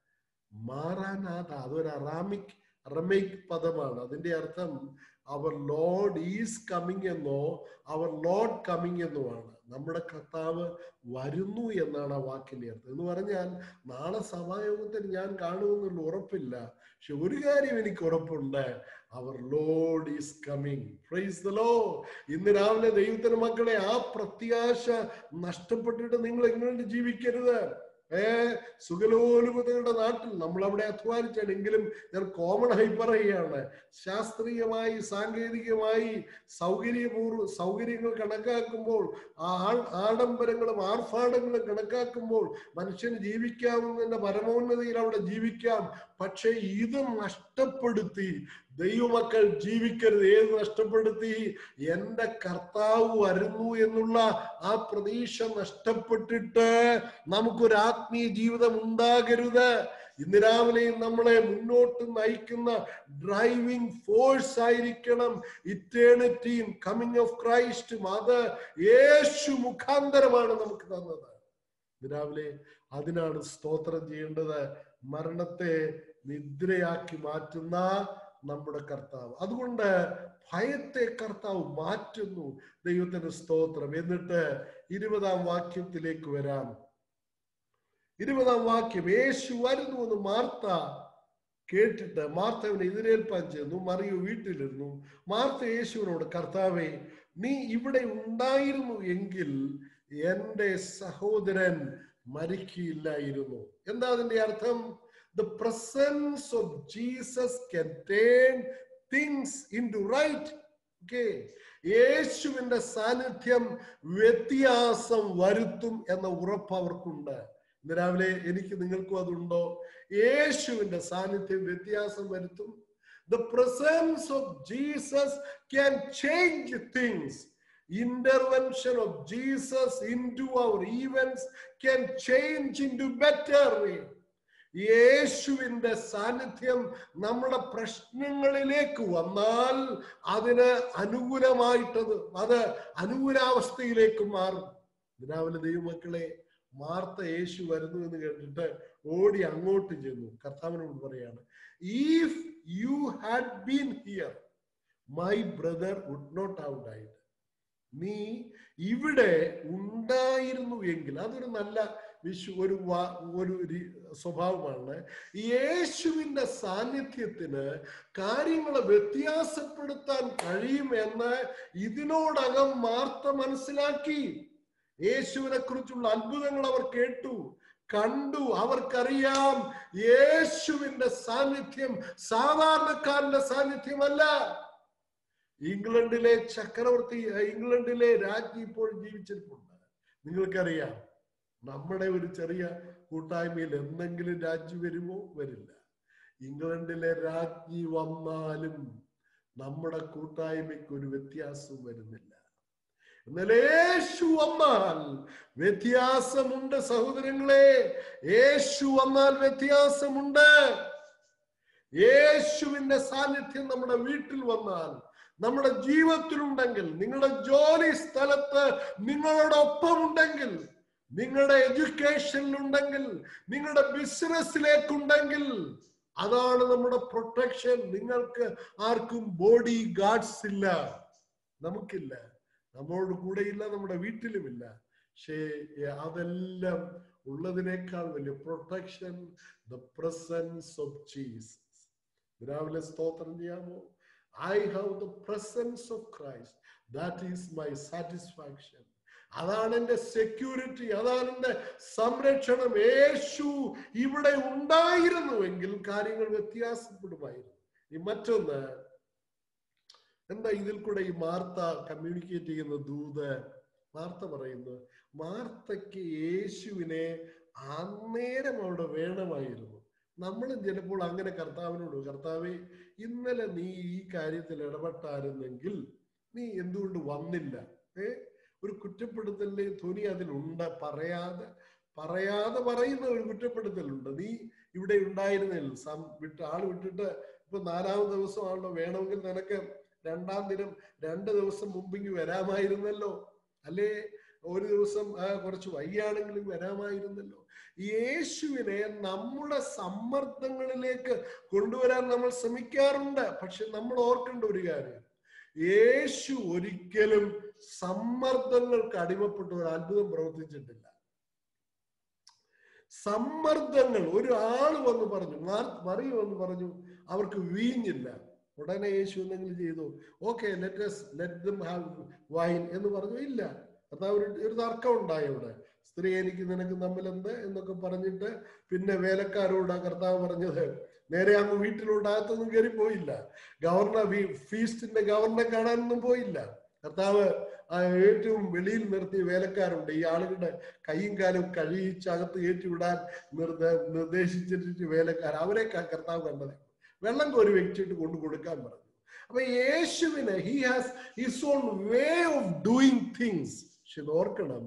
മാറാനാഥ. അതൊരു അറമൈക് പദമാണ്. അതിന്റെ അർത്ഥം അവർ ലോർഡ് ഈസ് കമ്മിങ് എന്നോ അവർ ലോർഡ് കമ്മിങ് എന്നുമാണ്. നമ്മുടെ കർത്താവ് വരുന്നു എന്നാണ് ആ വാക്കിന്റെ അർത്ഥം. എന്ന് പറഞ്ഞാൽ നാളെ സഭായോഗത്തിൽ ഞാൻ കാണുമെന്നുള്ള ഉറപ്പില്ല, പക്ഷെ ഒരു കാര്യം എനിക്ക് ഉറപ്പുണ്ട്, our Lord is coming. Praise the Lord. ഇന്ന് രാവിലെ ദൈവത്തിന്റെ മക്കളെ, ആ പ്രത്യാശ നഷ്ടപ്പെട്ടിട്ട് നിങ്ങൾ എങ്ങനെ ജീവിക്കരുത്. സുഖലോലുപതയുടെ നാട്ടിൽ നമ്മൾ അവിടെ അധ്വാനിച്ചാണെങ്കിലും ഞാൻ കോമൺ ആയി പറയുകയാണ്, ശാസ്ത്രീയമായി സാങ്കേതികമായി സൗകര്യങ്ങൾ കണക്കാക്കുമ്പോൾ, ആഡംബരങ്ങളും ആർഭാടങ്ങളും കണക്കാക്കുമ്പോൾ മനുഷ്യന് ജീവിക്കാവുന്നതിന്റെ പരമോന്നതിയിൽ അവിടെ ജീവിക്കാം. പക്ഷെ ഇത് നഷ്ടപ്പെടുത്തി ദൈവമക്കൾ ജീവിക്കരുത്. ഏത് നഷ്ടപ്പെടുത്തി? എന്റെ കർത്താവ് വരുന്നു എന്നുള്ള ആ പ്രതീക്ഷ നഷ്ടപ്പെട്ടിട്ട് നമുക്കൊരു ആത്മീയ ജീവിതം ഉണ്ടാകരുത്. ഇന്ന് രാവിലെ നമ്മളെ മുന്നോട്ട് നയിക്കുന്ന ഡ്രൈവിംഗ് ഫോഴ്സ് ആയിരിക്കണം ഇറ്റേണിറ്റിയും കമ്മിങ് ഓഫ് ക്രൈസ്റ്റും. അത് യേശു മുഖാന്തരമാണ് നമുക്ക് തന്നത്. ഇന്ന് രാവിലെ അതിനാണ് സ്തോത്രം ചെയ്യേണ്ടത്. മരണത്തെ നിദ്രയാക്കി മാറ്റുന്ന നമ്മുടെ കർത്താവ്. അതുകൊണ്ട് ഭയത്തെ കർത്താവ് മാറ്റുന്നു. ദൈവത്തിന് സ്തോത്രം. എന്നിട്ട് 20-ാം വാക്യത്തിലേക്ക് വരാം. 20-ാം വാക്യം, യേശു വരുന്നു എന്ന് മാർത്ത കേട്ടിട്ട് മാർത്തവിനെ എതിരേൽപ്പാൻ ചെന്നു. മറിയ വീട്ടിലിരുന്നു. മാർത്ത യേശുവിനോട്, കർത്താവേ, നീ ഇവിടെ ഉണ്ടായിരുന്നു എങ്കിൽ എന്റെ സഹോദരൻ മരിക്കില്ലായിരുന്നു. എന്താ അതിന്റെ അർത്ഥം? The presence of Jesus can turn things into right. Okay. യേശുവിന്റെ സാന്നിധ്യം വ്യത്യാസം വരുത്തും എന്ന ഉറപ്പ് അവർക്കുണ്ട്. ഇന്ന് രാവിലെ എനിക്ക് നിങ്ങൾക്കും അതുണ്ടോ? യേശുവിന്റെ സാന്നിധ്യം വ്യത്യാസം വരുത്തും. The presence of Jesus can change things. Intervention of Jesus into our events can change into better way. യേശുവിന്റെ സാന്നിധ്യം നമ്മുടെ പ്രശ്നങ്ങളിലേക്ക് വന്നാൽ അതിന് അത് അനുകൂലാവസ്ഥയിലേക്ക് മാറും. രാവിലെ ദൈവമക്കളെ, മാർത്ത യേശു വരുന്നു എന്ന് കേട്ടിട്ട് ഓടി അങ്ങോട്ട് ചെന്നു. കർത്താവിനോട് പറയാണ്, if you had been here my brother would not have died. നീ ഇവിടെ ഉണ്ടായിരുന്നു എങ്കിൽ. അതൊരു നല്ല ഒരു സ്വഭാവമാണ്. യേശുവിന്റെ സാന്നിധ്യത്തിന് കാര്യങ്ങളെ വ്യത്യാസപ്പെടുത്താൻ കഴിയുമെന്ന് ഇതിനോടകം മാർത്ത മനസ്സിലാക്കി. യേശുവിനെ കുറിച്ചുള്ള അത്ഭുതങ്ങൾ അവർ കേട്ടു, കണ്ടു. അവർക്കറിയാം യേശുവിന്റെ സാന്നിധ്യം സാധാരണക്കാരന്റെ സാന്നിധ്യമല്ല. ഇംഗ്ലണ്ടിലെ ഇംഗ്ലണ്ടിലെ രാജ്ഞി ഇപ്പോൾ ജീവിച്ചിരിപ്പുണ്ട്. നിങ്ങൾക്കറിയാം, നമ്മുടെ ഒരു ചെറിയ കൂട്ടായ്മയിൽ എന്തെങ്കിലും രാജ്ഞി വരുമോ? വരില്ല. ഇംഗ്ലണ്ടിലെ രാജ്ഞി വന്നാലും നമ്മുടെ കൂട്ടായ്മയ്ക്ക് ഒരു വ്യത്യാസവും വരുന്നില്ല. എന്നാൽ യേശു വന്നാൽ വ്യത്യാസമുണ്ട് സഹോദരങ്ങളെ. യേശു വന്നാൽ വ്യത്യാസമുണ്ട്. യേശുവിന്റെ സാന്നിധ്യം നമ്മുടെ വീട്ടിൽ വന്നാൽ, നമ്മുടെ ജീവിതത്തിലുണ്ടെങ്കിൽ, നിങ്ങളുടെ ജോലി സ്ഥലത്ത് നിങ്ങളോടൊപ്പം ഉണ്ടെങ്കിൽ, നിങ്ങളുടെ എഡ്യൂക്കേഷനിലുണ്ടെങ്കിൽ, നിങ്ങളുടെ ബിസിനസ്സിലേക്കുണ്ടെങ്കിൽ, അതാണ് നമ്മുടെ പ്രൊട്ടക്ഷൻ. നിങ്ങൾക്ക് ആർക്കും ബോഡി ഗാർഡ്സ് ഇല്ല, നമുക്കില്ല, നമ്മളോട് കൂടെയില്ല, നമ്മുടെ വീട്ടിലുമില്ല. പക്ഷേ അതെല്ലാം ഉള്ളതിനേക്കാൾ വലിയ protection the presence of Jesus. രാവിലെ സ്തോത്രം ചെയ്യാമോ? I have the presence of Christ. That is my satisfaction. അതാണ് എന്റെ സെക്യൂരിറ്റി, അതാണ് എന്റെ സംരക്ഷണം. യേശു ഇവിടെ ഉണ്ടായിരുന്നുവെങ്കിൽ കാര്യങ്ങൾ വ്യത്യാസപ്പെടുമായിരുന്നു. ഈ മറ്റൊന്ന് എന്താ ഇതിൽ കൂടെ ഈ മാർത്ത കമ്മ്യൂണിക്കേറ്റ് ചെയ്യുന്ന ദൂത്? മാർത്ത പറയുന്നു, മാർത്തയ്ക്ക് യേശുവിനെ അന്നേരം അവിടെ വേണമായിരുന്നു. നമ്മളും ചിലപ്പോൾ അങ്ങനെ കർത്താവിനോട്, കർത്താവേ, ഇന്നലെ നീ ഈ കാര്യത്തിൽ ഇടപെട്ടായിരുന്നെങ്കിൽ നീ എന്തുകൊണ്ട് വന്നില്ല? ഒരു കുറ്റപ്പെടുത്തലിന്റെ ധ്വനി അതിലുണ്ട്. പറയാതെ പറയുന്ന ഒരു കുറ്റപ്പെടുത്തലുണ്ട്. നീ ഇവിടെ ഉണ്ടായിരുന്നില്ല, ആള് വിട്ടിട്ട് ഇപ്പൊ 4-ാമത് ദിവസമാണല്ലോ, വേണമെങ്കിൽ നിനക്ക് 2-ാം ദിനം 2 ദിവസം മുമ്പിങ്ങ് വരാമായിരുന്നല്ലോ. അല്ലേ? ഒരു ദിവസം കുറച്ച് വൈകിയാണെങ്കിലും വരാമായിരുന്നല്ലോ. യേശുവിനെ നമ്മുടെ സമ്മർദ്ദങ്ങളിലേക്ക് കൊണ്ടുവരാൻ നമ്മൾ ശ്രമിക്കാറുണ്ട്. പക്ഷെ നമ്മൾ ഓർക്കേണ്ട ഒരു കാര്യം, യേശു ഒരിക്കലും സമ്മർദ്ദങ്ങൾക്ക് അടിമപ്പെട്ട ഒരു അത്ഭുതം പ്രവർത്തിച്ചിട്ടില്ല. സമ്മർദ്ദങ്ങൾ, ഒരു ആള് വന്ന് പറഞ്ഞു, മറിയ വന്ന് പറഞ്ഞു അവർക്ക് വീഞ്ഞില്ല. ഉടനെ യേശു എന്തെങ്കിലും ചെയ്തു? Okay, let them have wine എന്ന് പറഞ്ഞു? ഇല്ല. അതാ ഒരു തർക്കം ഉണ്ടായി അവിടെ. സ്ത്രീ എനിക്ക് നിനക്ക് തമ്മിൽ എന്ത് എന്നൊക്കെ പറഞ്ഞിട്ട് പിന്നെ വേലക്കാരോട് കർത്താവ് പറഞ്ഞത് നേരെ അങ്ങ് വീട്ടിലോട്ട് അകത്തൊന്നും കയറി പോയില്ല. ഫീസ്റ്റിന്റെ ഗവർണറെ കാണാനൊന്നും പോയില്ല. കർത്താവ് ഏറ്റവും വെളിയിൽ നിർത്തിയ വേലക്കാരുണ്ട്. ഈ ആളുകളുടെ കൈയും കാലും കഴിയിച്ച് അകത്ത് കയറ്റിവിടാൻ നിർദ്ദേശിച്ചിട്ട് വേലക്കാർ, അവരെ കർത്താവ് കണ്ടത് വെള്ളം കോരി വെച്ചിട്ട് കൊണ്ടു കൊടുക്കാൻ പറഞ്ഞു. അപ്പൊ യേശുവിന് he has his own way of doing things. പക്ഷെ ഓർക്കണം,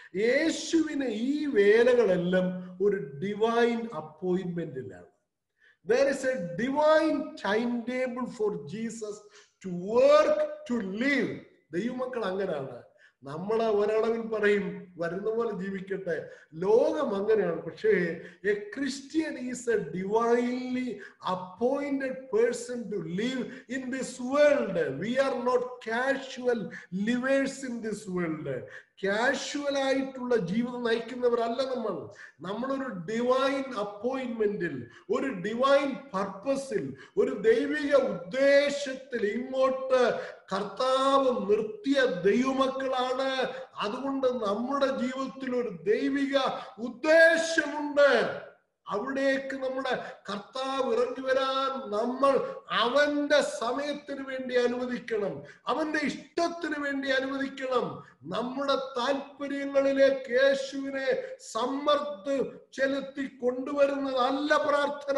യേശുവിന് ഈ വേലകളെല്ലാം ഒരു ഡിവൈൻ അപ്പോയിന്റ്മെന്റിലാണ്. There is a divine timetable for Jesus to work, to live. ദൈവമക്കൾ അങ്ങനെയാണ്. നമ്മളെ ഒരളവിൽ പറയും വരുന്ന പോലെ ജീവിക്കട്ടെ, ലോകം അങ്ങനെയാണ്. പക്ഷേ a Christian is a divinely appointed person to live in this world. We are not casual livers in this world. Casual ആയിട്ടുള്ള ജീവിതം നയിക്കുന്നവരല്ല നമ്മൾ. നമ്മളൊരു ഡിവൈൻ അപ്പോയിന്റ്മെന്റിൽ, ഒരു ഡിവൈൻ പർപ്പസിൽ, ഒരു ദൈവിക ഉദ്ദേശത്തിൽ ഇങ്ങോട്ട് കർത്താവ് നിർത്തിയ ദൈവമക്കളാണ്. അതുകൊണ്ട് നമ്മുടെ ജീവിതത്തിൽ ഒരു ദൈവിക ഉദ്ദേശമുണ്ട്. അവിടേക്ക് നമ്മുടെ കർത്താവ് ഇറങ്ങി വരാൻ നമ്മൾ അവന്റെ സമയത്തിന് വേണ്ടി അനുവദിക്കണം, അവന്റെ ഇഷ്ടത്തിന് വേണ്ടി അനുവദിക്കണം. നമ്മുടെ താല്പര്യങ്ങളിലേക്ക് യേശുവിനെ സമ്മർദ്ദം ചെലുത്തി കൊണ്ടുവരുന്നതല്ല പ്രാർത്ഥന.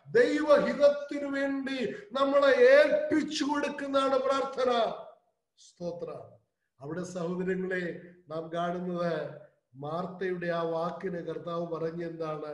ദൈവഹിതത്തിനു വേണ്ടി നമ്മളെ ഏൽപ്പിച്ചു കൊടുക്കുന്നതാണ് പ്രാർത്ഥന. സ്തോത്രം. അവിടെ സഹോദരങ്ങളെ നാം കാണുന്നത് മാർത്തയുടെ ആ വാക്കിന് കർത്താവ് പറഞ്ഞെന്താണ്?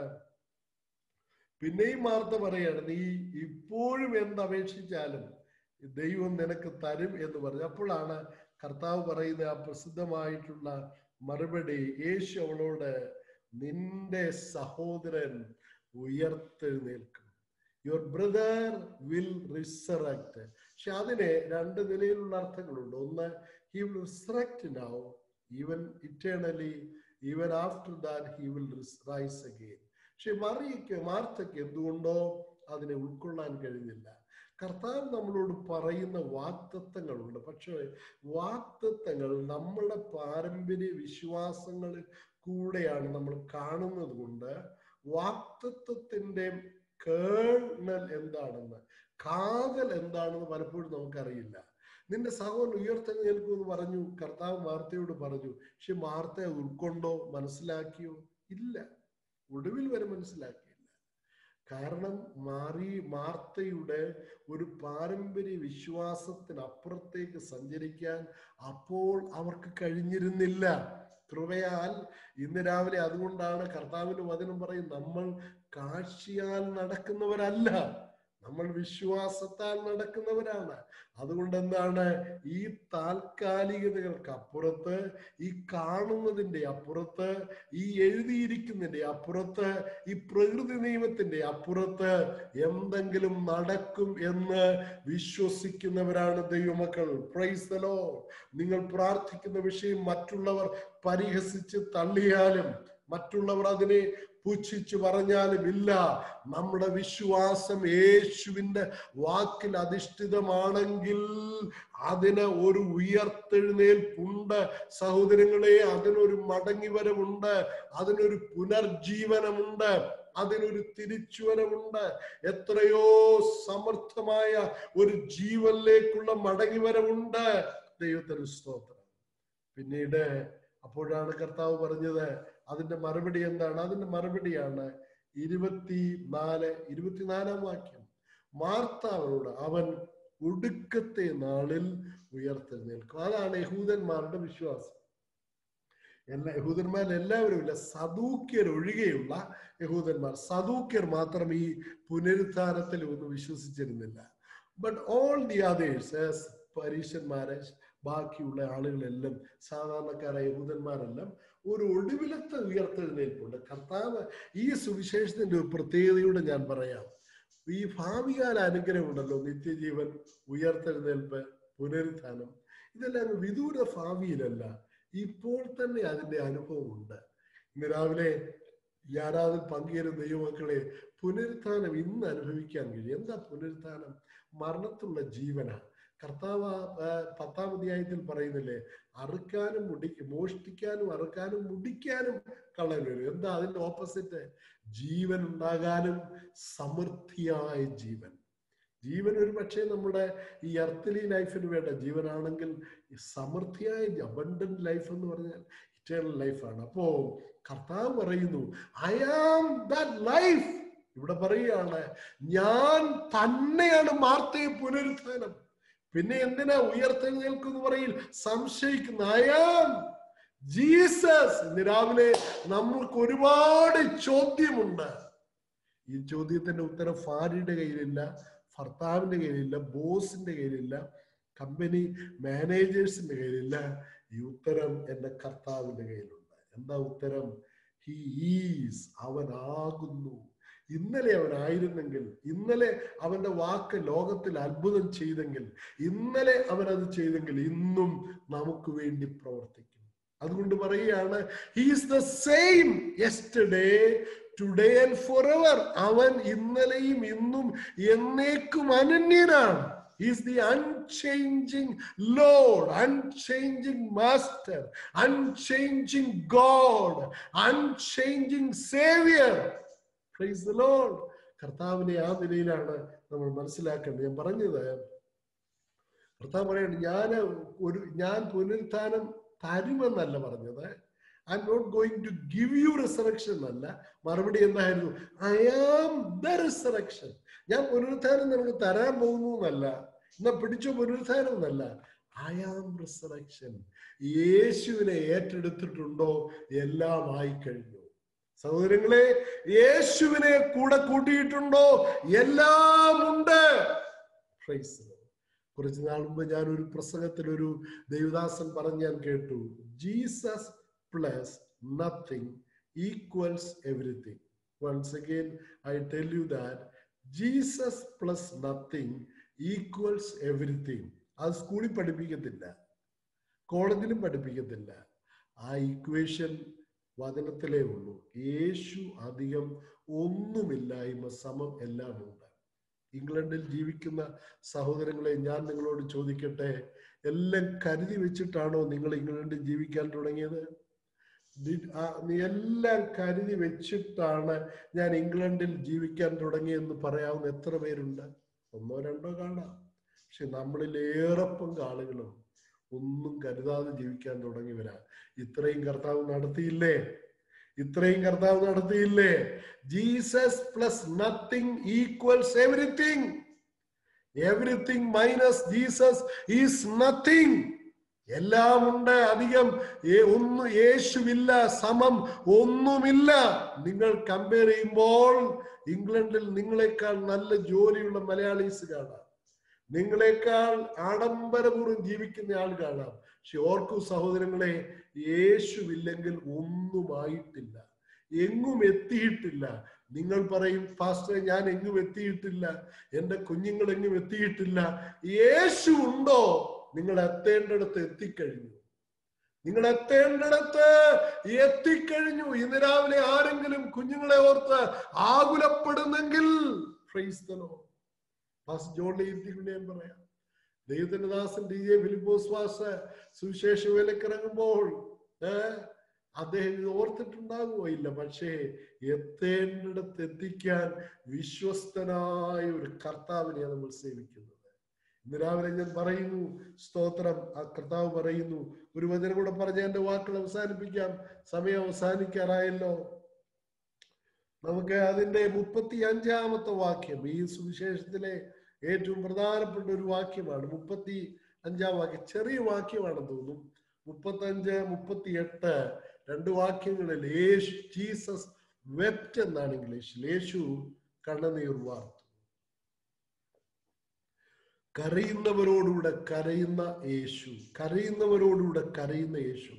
പിന്നെയും മാർത്ത പറയാണ്, നീ ഇപ്പോഴും എന്തപേക്ഷിച്ചാലും ദൈവം നിനക്ക് തരും എന്ന് പറഞ്ഞു. അപ്പോഴാണ് കർത്താവ് പറയുന്ന ആ പ്രസിദ്ധമായിട്ടുള്ള മറുപടി. യേശു അവളോട്, നിന്റെ സഹോദരൻ ഉയർത്തെഴുന്നേൽക്കും, യുവർ ബ്രദർ വിൽ റിസറക്ട്. പക്ഷെ അതിന് രണ്ട് നിലയിലുള്ള അർത്ഥങ്ങളുണ്ട്. ഒന്ന്, he will resurrect now, even eternally, even after that he will rise again. പക്ഷെ മാർത്തയ്ക്ക് എന്തുകൊണ്ടോ അതിനെ ഉൾക്കൊള്ളാൻ കഴിഞ്ഞില്ല. കർത്താവ് നമ്മളോട് പറയുന്ന വാഗ്ദത്തങ്ങളുണ്ട്. പക്ഷേ വാഗ്ദത്തങ്ങൾ നമ്മളുടെ പാരമ്പര്യ വിശ്വാസങ്ങളിൽ കൂടെയാണ് നമ്മൾ കാണുന്നത് കൊണ്ട് വാഗ്ദത്തത്തിന്റെ കേർണൽ എന്താണെന്ന്, കാതൽ എന്താണെന്ന് പലപ്പോഴും നമുക്കറിയില്ല. നിന്റെ സഹോദരൻ ഉയർത്തെഴുന്നേൽക്കുമെന്ന് പറഞ്ഞു കർത്താവ് മാർത്തയോട് പറഞ്ഞു. പക്ഷെ മാർത്ത ഉൾക്കൊണ്ടോ, മനസ്സിലാക്കിയോ? ഇല്ല. ഒടുവിൽ വരെ മനസ്സിലാക്കിയില്ല. കാരണം മാർത്തയുടെ ഒരു പാരമ്പര്യ വിശ്വാസത്തിനപ്പുറത്തേക്ക് സഞ്ചരിക്കാൻ അപ്പോൾ അവർക്ക് കഴിഞ്ഞിരുന്നില്ല. കൃപയാൽ ഇന്ന് രാവിലെ അതുകൊണ്ടാണ് കർത്താവിന്റെ വചനം പറയും, നമ്മൾ കാഴ്ചയാൽ നടക്കുന്നവരല്ല, നമ്മൾ വിശ്വാസത്താൽ നടക്കുന്നവരാണ്. അതുകൊണ്ട് എന്താണ്, ഈ താൽക്കാലികതകൾക്ക് അപ്പുറത്ത്, ഈ കാണുന്നതിന്റെ അപ്പുറത്ത്, ഈ എഴുതിയിരിക്കുന്നതിന്റെ അപ്പുറത്ത്, ഈ പ്രകൃതി നിയമത്തിന്റെ അപ്പുറത്ത് എന്തെങ്കിലും നടക്കും എന്ന് വിശ്വസിക്കുന്നവരാണ് ദൈവമക്കൾ. Praise the Lord. നിങ്ങൾ പ്രാർത്ഥിക്കുന്ന വിഷയം മറ്റുള്ളവർ പരിഹസിച്ച് തള്ളിയാലും, മറ്റുള്ളവർ അതിനെ പുച്ഛിച്ചു പറഞ്ഞാലും ഇല്ല, നമ്മുടെ വിശ്വാസം യേശുവിന്റെ വാക്കിൽ അധിഷ്ഠിതമാണെങ്കിൽ അതിന് ഒരു ഉയർത്തെഴുന്നേൽപ്പുണ്ട് സഹോദരങ്ങളെ. അതിനൊരു മടങ്ങിവരവുണ്ട്, അതിനൊരു പുനർജീവനമുണ്ട്, അതിനൊരു തിരിച്ചുവരവുണ്ട്. എത്രയോ സമർത്ഥമായ ഒരു ജീവനിലേക്കുള്ള മടങ്ങിവരവുണ്ട്. ദൈവത്തിന് സ്തോത്രം. പിന്നീട് അപ്പോഴാണ് കർത്താവ് പറഞ്ഞത്, അതിന്റെ മറുപടി എന്താണ്? അതിന്റെ മറുപടിയാണ് 24-ാം വാക്യം. മാർത്ത അവരോട്, അവൻ ഒടുക്കത്തെ നാളിൽ ഉയർത്തെഴുന്നേൽക്കും. അതാണ് യഹൂദന്മാരുടെ വിശ്വാസം. യഹൂദന്മാരിൽ എല്ലാവരും ഇല്ല, സദൂക്യർ ഒഴികെയുള്ള യഹൂദന്മാർ. സദൂക്യർ മാത്രം ഈ പുനരുത്ഥാനത്തിൽ ഒന്നും വിശ്വസിച്ചിരുന്നില്ല. ബട്ട് ഓൾ ദി അതേഴ്സ്, പരീശന്മാരെ, ബാക്കിയുള്ള ആളുകളെല്ലാം സാധാരണക്കാരായ യഹൂദന്മാരെല്ലാം ഒരു ഒടുവിലത്തെ ഉയർത്തെഴുന്നേൽപ്പുണ്ട്. കർത്താവ് ഈ സുവിശേഷത്തിന്റെ ഒരു പ്രത്യേകതയോടെ ഞാൻ പറയാം. ഈ ഭാവികാല അനുഗ്രഹം ഉണ്ടല്ലോ, നിത്യജീവൻ, ഉയർത്തെഴുന്നേൽപ്പ്, പുനരുത്ഥാനം, ഇതെല്ലാം വിദൂര ഭാവിയിലല്ല, ഇപ്പോൾ തന്നെ അതിന്റെ അനുഭവമുണ്ട്. ഇന്ന് രാവിലെ ആരാധന പങ്കുചേരുന്ന ദൈവമക്കളെ, പുനരുത്ഥാനം ഇന്ന് അനുഭവിക്കാൻ കഴിയും. എന്താ പുനരുത്ഥാനം? മരണത്തുള്ള ജീവനാ. കർത്താവ് 10-ാം അധ്യായത്തിൽ പറയുന്നില്ലേ, അറുക്കാനും മോഷ്ടിക്കാനും അറുക്കാനും മുടിക്കാനും കള്ളൻ വരും. എന്താ അതിന്റെ ഓപ്പോസിറ്റ്? ജീവൻ ഉണ്ടാകാനും സമൃദ്ധിയായ ജീവൻ. ജീവൻ ഒരു പക്ഷേ നമ്മുടെ ഈ എർത്തലി ലൈഫിന് വേണ്ട ജീവനാണെങ്കിൽ, സമൃദ്ധിയായ അബണ്ടന്റ് ലൈഫ് എന്ന് പറഞ്ഞാൽ ഇറ്റേണൽ ലൈഫാണ്. അപ്പോ കർത്താവ് പറയുന്നു, ഐ ആം ദാറ്റ് ലൈഫ്. ഇവിടെ പറയുകയാണ്, ഞാൻ തന്നെയാണ് മാർത്തയെ പുനരുത്ഥാനം. പിന്നെ എന്തിനാ ഉയർത്തെഴുന്നേൽക്കെന്ന് പറയിൽ സംശയിക്കുന്ന? I am Jesus. ഇന്ന് രാവിലെ നമ്മൾക്ക് ഒരുപാട് ചോദ്യമുണ്ട്. ഈ ചോദ്യത്തിന്റെ ഉത്തരം ഭാര്യയുടെ കയ്യിലില്ല, ഭർത്താവിന്റെ കയ്യിലില്ല, ബോസിന്റെ കയ്യിലില്ല, കമ്പനി മാനേജേഴ്സിന്റെ കയ്യിലില്ല. ഈ ഉത്തരം എന്റെ കർത്താവിന്റെ കയ്യിലുണ്ട്. എന്താ ഉത്തരം? ഹി ഈസ്, അവനാകുന്നു. ഇന്നലെ അവനായിരുന്നെങ്കിൽ, ഇന്നലെ അവന്റെ വാക്ക് ലോകത്തിൽ അത്ഭുതം ചെയ്തെങ്കിൽ, ഇന്നലെ അവനത് ചെയ്തെങ്കിൽ, ഇന്നും നമുക്ക് വേണ്ടി പ്രവർത്തിക്കും. അതുകൊണ്ട് പറയുകയാണ്, he is the same yesterday, today and forever. അവൻ ഇന്നലെയും ഇന്നും എന്നേക്കും അനന്യനാണ്. He is the unchanging Lord, unchanging Master, unchanging God, unchanging Savior. Praise the Lord. കർത്താവിനെ ആ നിലയിലാണ് നമ്മൾ മനസ്സിലാക്കേണ്ടത്. ഞാൻ പറഞ്ഞത്, കർത്താവ് പറയാണ്, ഞാൻ പുനരുത്ഥാനം തരുമെന്നല്ല പറഞ്ഞത്. I am not going to give you resurrection അല്ല. മറുപടി എന്തായിരുന്നു? I am the resurrection. ഞാൻ പുനരുത്ഥാനം നിനക്ക് തരാൻ പോകുന്നു എന്നല്ല, എന്നാ പിടിച്ചോ പുനരുത്ഥാനം എന്നല്ല. I am resurrection. യേശുവിനെ ഏറ്റെടുത്തിട്ടുണ്ടോ, എല്ലാം ആയിക്കഴിഞ്ഞു. സഹോദരങ്ങളെ, യേശുവിനെ കൂടെ കൂട്ടിയിട്ടുണ്ടോ, എല്ലാം ഉണ്ട്. കുറച്ചു നാൾ മുമ്പ് ഞാൻ ഒരു പ്രസംഗത്തിൽ ഒരു ദൈവദാസൻ പറഞ്ഞ് ഞാൻ കേട്ടു, Jesus plus nothing equals everything. Once again, I tell you that Jesus plus nothing equals everything. അത് സ്കൂളിൽ പഠിപ്പിക്കത്തില്ല, കോളേജിലും പഠിപ്പിക്കത്തില്ല. ആ ഇക്വേഷൻ വചനത്തിലേ ഉള്ളൂ. യേശു അധികം ഒന്നുമില്ലായ്മ സമം എല്ലാം ഉണ്ട്. ഇംഗ്ലണ്ടിൽ ജീവിക്കുന്ന സഹോദരങ്ങളെ, ഞാൻ നിങ്ങളോട് ചോദിക്കട്ടെ, എല്ലാം കരുതി വെച്ചിട്ടാണോ നിങ്ങൾ ഇംഗ്ലണ്ടിൽ ജീവിക്കാൻ തുടങ്ങിയത്? നീ എല്ലാം കരുതി വെച്ചിട്ടാണ് ഞാൻ ഇംഗ്ലണ്ടിൽ ജീവിക്കാൻ തുടങ്ങിയെന്ന് പറയാവുന്ന എത്ര പേരുണ്ട്? 1-2 കാണാം. പക്ഷെ നമ്മളിൽ ഏറെ പങ്ക് ആളുകളും ഒന്നും കരുതാതെ ജീവിക്കാൻ തുടങ്ങിയവരാ. ഇത്രയും കർത്താവ് നടത്തിയില്ലേ? Jesus plus nothing equals everything. Everything minus Jesus is nothing. എല്ലാം ഉണ്ട്, അധികം ഒന്നും യേശുവില്ല, സമം ഒന്നുമില്ല. നിങ്ങൾ കമ്പയർ ചെയ്യുമ്പോൾ ഇംഗ്ലണ്ടിൽ നിങ്ങളെക്കാൾ നല്ല ജോലിയുള്ള മലയാളീസ് കാണാം, നിങ്ങളെക്കാൾ ആഡംബരപൂർവ്വം ജീവിക്കുന്ന ആൾ കാണാം. പക്ഷെ ഓർക്കൂ സഹോദരങ്ങളെ, യേശുവില്ലെങ്കിൽ ഒന്നുമായിട്ടില്ല, എങ്ങും എത്തിയിട്ടില്ല. നിങ്ങൾ പറയും, പാസ്റ്ററെ ഞാൻ എങ്ങും എത്തിയിട്ടില്ല, എന്റെ കുഞ്ഞുങ്ങൾ എങ്ങും എത്തിയിട്ടില്ല. യേശു ഉണ്ടോ, നിങ്ങൾ എത്തേണ്ടിടത്ത് എത്തിക്കഴിഞ്ഞു. ഇന്ന് രാവിലെ ആരെങ്കിലും കുഞ്ഞുങ്ങളെ ഓർത്ത് ആകുലപ്പെടുന്നെങ്കിൽ ഞാൻ പറയാം, ദൈവത്തിന്റെ ദാസൻ DJ ഫിലിപ്പോസ് വാസ് സുവിശേഷ വേലക്കിറങ്ങുമ്പോൾ അദ്ദേഹം ഇത് ഓർത്തിട്ടുണ്ടാകുമോ? ഇല്ല. പക്ഷേ എത്തേണ്ടിടത്ത് എത്തിക്കാൻ വിശ്വസ്തനായ ഒരു കർത്താവിനെ നമ്മൾ സേവിക്കുന്നത്. ഇന്ന് രാവിലെ ഞാൻ പറയുന്നു, സ്തോത്രം. ആ കർത്താവ് പറയുന്നു, ഒരു വചനം കൂടെ പറഞ്ഞ എന്റെ വാക്കുകൾ അവസാനിപ്പിക്കാം, സമയം അവസാനിക്കാറായല്ലോ. നമുക്ക് അതിന്റെ 35-ാമത്തെ വാക്യം, ഈ സുവിശേഷത്തിലെ ഏറ്റവും പ്രധാനപ്പെട്ട ഒരു വാക്യമാണ് 35-ാം വാക്യം. ചെറിയ വാക്യമാണെന്ന് തോന്നും. 35, 38 2 വാക്യങ്ങളിൽ ജീസസ് വെപ്റ്റ് എന്നാണ് ഇംഗ്ലീഷിൽ. യേശു കണ്ണുനീർ വാർത്തു. കരയുന്നവരോടുകൂടെ കരയുന്ന യേശു, കരയുന്നവരോടുകൂടെ കരയുന്ന യേശു.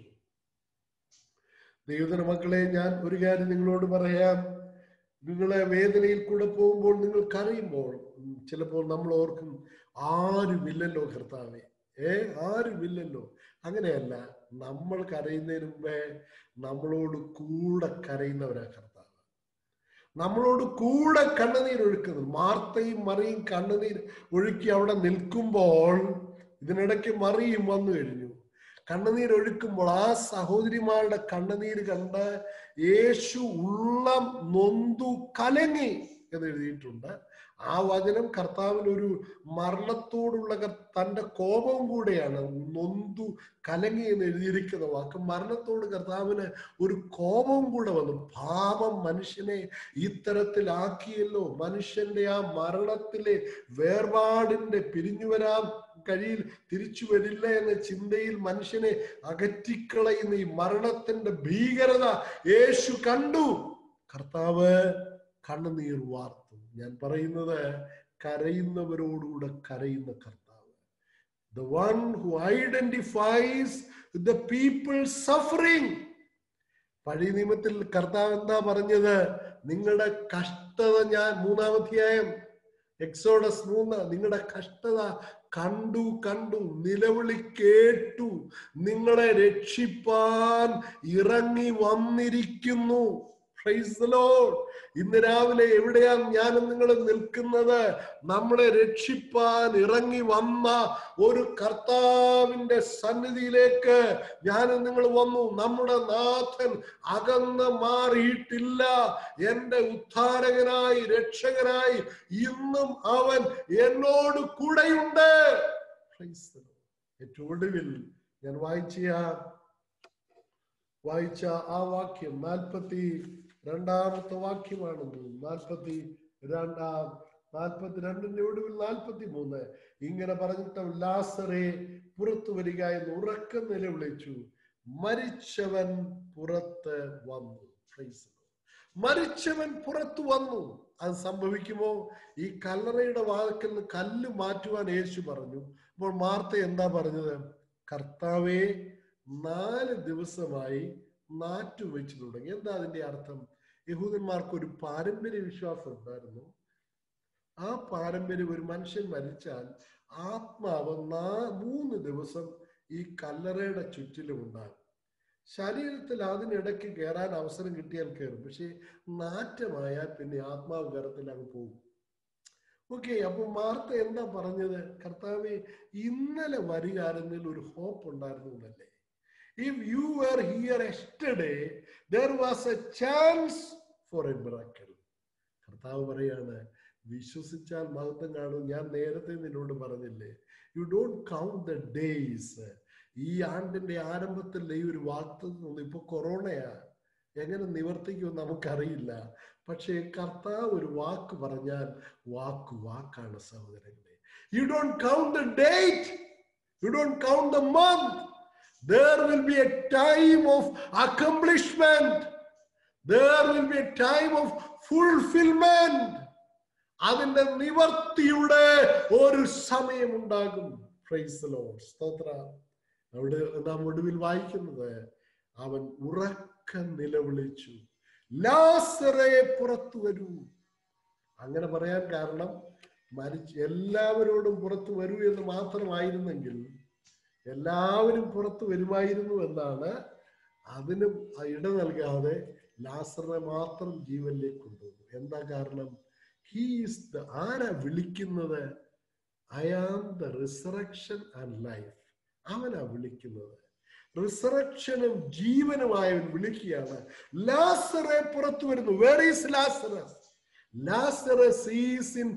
ദൈവത്തിന്റെ മക്കളെ, ഞാൻ ഒരു കാര്യം നിങ്ങളോട് പറയാം. നിങ്ങളെ വേദനയിൽ കൂടെ പോകുമ്പോൾ, നിങ്ങൾ കരയുമ്പോൾ ചിലപ്പോൾ നമ്മൾ ഓർക്കും, ആരുമില്ലല്ലോ കർത്താവേ, ആരുമില്ലല്ലോ. അങ്ങനെയല്ല. നമ്മൾ കരയുന്നതിന് മുമ്പേ നമ്മളോട് കൂടെ കരയുന്നവരാ കർത്താവ്. നമ്മളോട് കൂടെ കണ്ണുനീരൊഴുക്കുന്നത്. മാർത്തയും മറിയും കണ്ണുനീർ ഒഴുക്കി അവിടെ നിൽക്കുമ്പോൾ, ഇതിനിടയ്ക്ക് മറിയും വന്നു കഴിഞ്ഞു. കണ്ണുനീരൊഴുക്കുമ്പോൾ ആ സഹോദരിമാരുടെ കണ്ണുനീര് കണ്ട് യേശു ഉള്ളം നൊന്തു കലങ്ങി എന്ന് എഴുതിയിട്ടുണ്ട്. ആ വചനം കർത്താവിന് ഒരു മരണത്തോടുള്ള തന്റെ കോപവും കൂടെയാണ്. നൊന്തു കലങ്ങി എന്ന് എഴുതിയിരിക്കുന്ന വാക്ക്. മരണത്തോട് കർത്താവിന് ഒരു കോപവും കൂടെ വന്നു. പാപം മനുഷ്യനെ ഇത്തരത്തിലാക്കിയല്ലോ. മനുഷ്യന്റെ ആ മരണത്തിലെ വേർപാടിന്റെ പിരിഞ്ഞു വരാൻ കഴിയിൽ തിരിച്ചു വരില്ല എന്ന ചിന്തയിൽ മനുഷ്യനെ അകറ്റിക്കളയുന്ന ഈ മരണത്തിന്റെ ഭീകരത യേശു കണ്ടു. കർത്താവ് കണ്ണുനീർ വാർത്തു. ഞാൻ പറയുന്നത്, കരയുന്നവരോടുകൂടെ കരയുന്ന കർത്താവ്. The one who identifies the people suffering. പഴയ നിയമത്തിൽ കർത്താവ് എന്താ പറഞ്ഞത്? നിങ്ങളുടെ കഷ്ടത ഞാൻ, 3-ാം അധ്യായം എക്സോഡസ് 3, നിങ്ങളുടെ കഷ്ടത കണ്ടു, നിലവിളി കേട്ടു, നിങ്ങളെ രക്ഷിപ്പാൻ ഇറങ്ങി വന്നിരിക്കുന്നു. Praise the Lord. ഇന്ന് രാവിലെ എവിടെയാണ് ഞാനും നിങ്ങളും നിൽക്കുന്നത്? നമ്മളെ രക്ഷിപ്പാൻ ഇറങ്ങി വന്ന ഒരു കർത്താവിന്റെ സന്നിധിയിലേക്ക് ഞാനും നിങ്ങൾ വന്നു. നമ്മുടെ നാഥൻ അകന്ന് മാറിയിട്ടില്ല. എന്റെ ഉദ്ധാരകനായി, രക്ഷകനായി ഇന്നും അവൻ എന്നോട് കൂടെയുണ്ട്. ഏറ്റവും ഒടുവിൽ ഞാൻ വായിച്ച ആ വാക്യം 42-ാമത്തെ വാക്യമാണെന്ന്. 42-ന്റെ ഒടുവിൽ 43 ഇങ്ങനെ പറഞ്ഞിട്ട്, ലാസറേ പുറത്തു വരിക എന്ന് ഉറക്കം നിലവിളിച്ചു. മരിച്ചവൻ പുറത്ത് വന്നു. മരിച്ചവൻ പുറത്തു വന്നു. അത് സംഭവിക്കുമോ? ഈ കല്ലറയുടെ വാതിൽക്കൽ നിന്ന് കല്ല് മാറ്റുവാൻ യേശു പറഞ്ഞു. അപ്പോൾ മാർത്ത എന്താ പറഞ്ഞത്? കർത്താവേ, 4 ദിവസമായി നാറ്റു വെച്ചു തുടങ്ങി. എന്താ അതിന്റെ അർത്ഥം? യഹൂദന്മാർക്ക് ഒരു പാരമ്പര്യ വിശ്വാസം ഉണ്ടായിരുന്നു. ആ പാരമ്പര്യം, ഒരു മനുഷ്യൻ മരിച്ചാൽ ആത്മാവ് 3 ദിവസം ഈ കല്ലറയുടെ ചുറ്റിലും ഉണ്ടാകും. ശരീരത്തിൽ അതിനിടയ്ക്ക് കയറാൻ അവസരം കിട്ടിയാൽ കയറും. പക്ഷെ നാറ്റമായാൽ പിന്നെ ആത്മാവ് കയറത്തിൽ അങ്ങ് പോകും. ഓക്കെ, അപ്പൊ മാർത്ത എന്താ പറഞ്ഞത്? കർത്താവേ, ഇന്നലെ വരികയായിരുന്നെങ്കിൽ ഒരു ഹോപ്പ് ഉണ്ടായിരുന്നു എന്നല്ലേ? If you were here yesterday, there was a chance for a miracle. കർത്താവ് പറയാണ്, വിശ്വസിച്ചാൽ മഹത്വം കാണും. ഞാൻ നേരത്തെ നിന്നോട് പറഞ്ഞില്ലേ, you don't count the days. ഈ ആണ്ടിന്റെ ആരംഭത്തിൽ ഈ ഒരു വാക്ക്, ഇപ്പൊ കൊറോണയാ, എങ്ങനെ നിവർത്തിക്കുമെന്ന് നമുക്കറിയില്ല. പക്ഷേ കർത്താവ് ഒരു വാക്ക് പറഞ്ഞാൽ വാക്കാണ് സഹോദരങ്ങളെ. You don't count the date, you don't count the month. There will be a time of accomplishment. There will be a time of fulfillment. അതിന്റെ നിവർത്തിയുടെ ഒരു സമയമുണ്ടാകും. Praise the Lord. സ്തോത്രം. അവിടെ നാം ഒടുവിൽ വായിക്കുന്നത്, അവൻ ഉറക്കം നിലവിളിച്ചു, ലാസറേ പുറത്തു വരൂ. അങ്ങനെ പറയാൻ കാരണം, എല്ലാവരോടും പുറത്തു വരൂ എന്ന് മാത്രമായിരുന്നെങ്കിൽ എല്ലാവരും പുറത്തു വരുമായിരുന്നു എന്നാണ്. അതിനും ഇട നൽകാതെ ലാസറിനെ മാത്രം ജീവനിലേക്ക് കൊണ്ടുവന്നു. എന്താ കാരണം? ആരാ വിളിക്കുന്നത്? I am the resurrection and life. അവനാ വിളിക്കുന്നത്. റിസറക്ഷനും ജീവനുമായവൻ വിളിക്കുകയാണ്. ലാസറെ പുറത്തു വരുന്നു. Where is Lazarus? Lazarus is in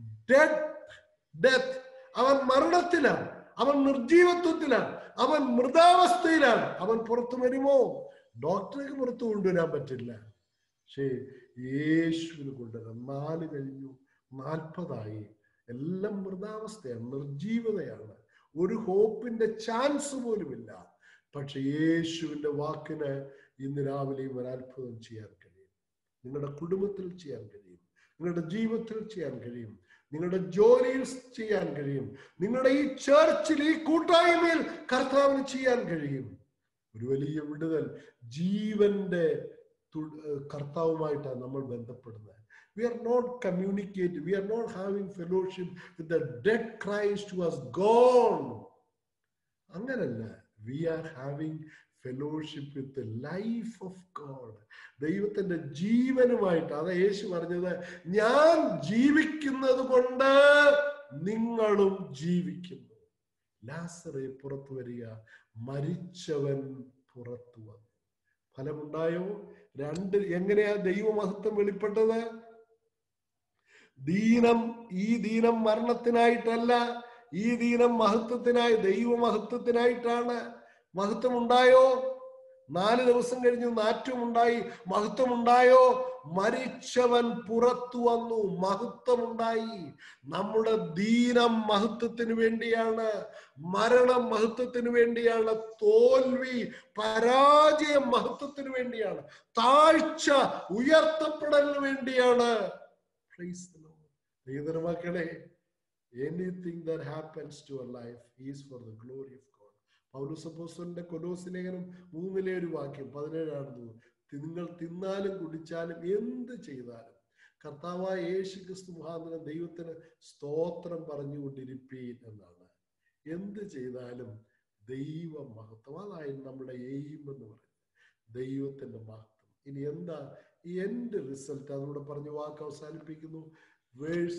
death. അവൻ മരണത്തിലാണ്, അവൻ നിർജീവത്വത്തിലാണ്, അവൻ മൃതാവസ്ഥയിലാണ്. അവൻ പുറത്തു വരുമോ? ഡോക്ടർക്ക് പുറത്തു കൊണ്ടുവരാൻ പറ്റില്ല. പക്ഷേ യേശുവിന് കൊണ്ടുവരാം. 4 കഴിഞ്ഞു, 40 എല്ലാം മൃതാവസ്ഥയാണ്, നിർജീവതയാണ്. ഒരു ഹോപ്പിന്റെ ചാൻസ് പോലുമില്ല. പക്ഷെ യേശുവിന്റെ വാക്കിന് ഇന്ന് രാവിലെയും ഒരു അത്ഭുതം ചെയ്യാൻ കഴിയും. നിങ്ങളുടെ കുടുംബത്തിൽ ചെയ്യാൻ കഴിയും, നിങ്ങളുടെ ജീവിതത്തിൽ ചെയ്യാൻ കഴിയും. നിങ്ങളുടെ ജോലിയിൽ ചെയ്യാൻ കഴിയും, നിങ്ങളുടെ ഈ ചർച്ചിൽ, ഈ കൂട്ടായ്മയിൽ കർത്താവിന് ചെയ്യാൻ കഴിയും. ഒരു വലിയ വിടുതൽ ജീവന്റെ കർത്താവുമായിട്ടാണ് നമ്മൾ ബന്ധപ്പെടുന്നത്. We are not communicating, we are not having fellowship with the dead Christ who has gone. അങ്ങനല്ല, we are having fellowship with the life of God. ദൈവത്തിന്റെ ജീവനുമായിട്ട്. അതാ യേശു പറഞ്ഞത്, ഞാൻ ജീവിക്കുന്നത് കൊണ്ട് നിങ്ങളും ജീവിക്കുന്നു. ലാസറേ പുറത്തു വരിക, മരിച്ചവൻ പുറത്തു വന്നു. ഫലമുണ്ടായോ? എങ്ങനെയാ ദൈവമഹത്വം വെളിപ്പെട്ടത്? ഈ ദീനം മരണത്തിനായിട്ടല്ല, ഈ ദീനം മഹത്വത്തിനായി, ദൈവമഹത്വത്തിനായിട്ടാണ്. മഹത്വം ഉണ്ടായോ? 4 ദിവസം കഴിഞ്ഞു നാറ്റമുണ്ടായി. മഹത്വമുണ്ടായോ? മരിച്ചവൻ പുറത്തു വന്നു, മഹത്വമുണ്ടായി. നമ്മുടെ ദീനം മഹത്വത്തിന് വേണ്ടിയാണ്, മരണം മഹത്വത്തിന് വേണ്ടിയാണ്, തോൽവി പരാജയം മഹത്വത്തിന് വേണ്ടിയാണ്, താഴ്ച ഉയർത്തപ്പെടലിന് വേണ്ടിയാണ്. മക്കളെ, anything that happens to our life is for the glory of God. പൗലോസ് അപ്പോസ്തലന്റെ കൊലോസ്യ ലേഖനം 3 വാക്യം 17 നിങ്ങൾ തിന്നാലും കുടിച്ചാലും എന്ത് ചെയ്താലും കർത്താവായ യേശു ക്രിസ്തു മുഖാന്തരം ദൈവത്തിന് സ്തോത്രം പറഞ്ഞുകൊണ്ടിരിപ്പീൻ എന്നാണ്. എന്ത് ചെയ്താലും ദൈവ മഹത്വം, അതായത് നമ്മുടെ എയിം എന്ന് പറയുന്നത്, ദൈവത്തിന്റെ മഹത്വം. ഇനി എന്താ ഈ എൻഡ് റിസൾട്ട്? അതുകൂടെ പറഞ്ഞ് വാക്ക് അവസാനിപ്പിക്കുന്നു. വേഴ്സ്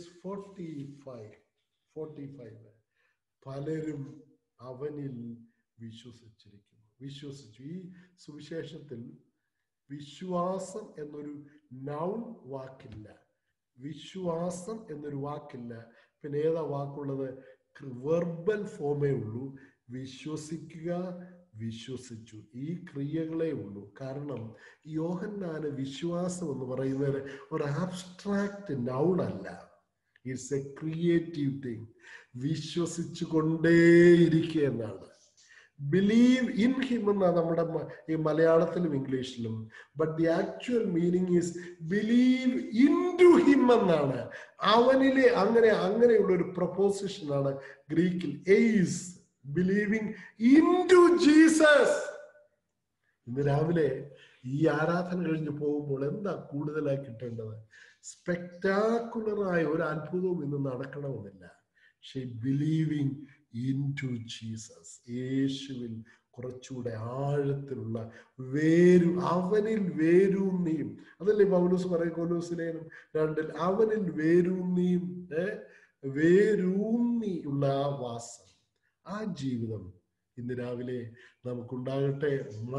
45. പലരും അവനിൽ വിശ്വസിച്ചു. ഈ സുവിശേഷത്തിൽ വിശ്വാസം എന്നൊരു നൗൺ വാക്കില്ല, വിശ്വാസം എന്നൊരു വാക്കില്ല. പിന്നെ ഏതാ വാക്കുള്ളത്? വെർബൽ ഫോമേ ഉള്ളൂ. വിശ്വസിക്കുക, വിശ്വസിച്ചു, ഈ ക്രിയകളേ ഉള്ളൂ. കാരണം യോഹന്നാന് വിശ്വാസം എന്ന് പറയുന്നത് ഒരു ആബ്സ്ട്രാക്ട് നൗൺ അല്ല, ഇറ്റ്സ് എ ക്രിയേറ്റീവ് തിങ്. വിശ്വസിച്ചു കൊണ്ടേയിരിക്കുക എന്നാണ്. ബിലീവ് ഇൻ ഹിം എന്നാണ് നമ്മുടെ ഈ മലയാളത്തിലും ഇംഗ്ലീഷിലും. But the actual meaning is believe in to him എന്നാണ്. അവനിലെ അങ്ങനെയുള്ള ഒരു പ്രൊപ്പോസിഷനാണ് ഗ്രീക്കിൽ എയ്സ്, ബിലീവിങ് ഇൻ ടു ജീസസ്. ഇന്ന് രാവിലെ ഈ ആരാധന കഴിഞ്ഞ് പോകുമ്പോൾ എന്താ കൂടുതലായി കിട്ടേണ്ടത്? സ്പെക്ടാക്കുലറായ ഒരു അത്ഭുതവും ഇന്ന് നടക്കണമെന്നില്ല. പക്ഷെ ബിലീവിങ് ഇൻ ടു ജീസസ്, യേശുവിൽ കുറച്ചുകൂടെ ആഴത്തിലുള്ള അവനിൽ വേരൂന്നിയും. അതല്ലേ പൗലോസ് പറയും കൊലോസ്യലേഖനം 2 അവനിൽ വേരൂന്നിയുള്ള ആ വാസം, ആ ജീവിതം ഇന്ന് രാവിലെ നമുക്കുണ്ടാകട്ടെ.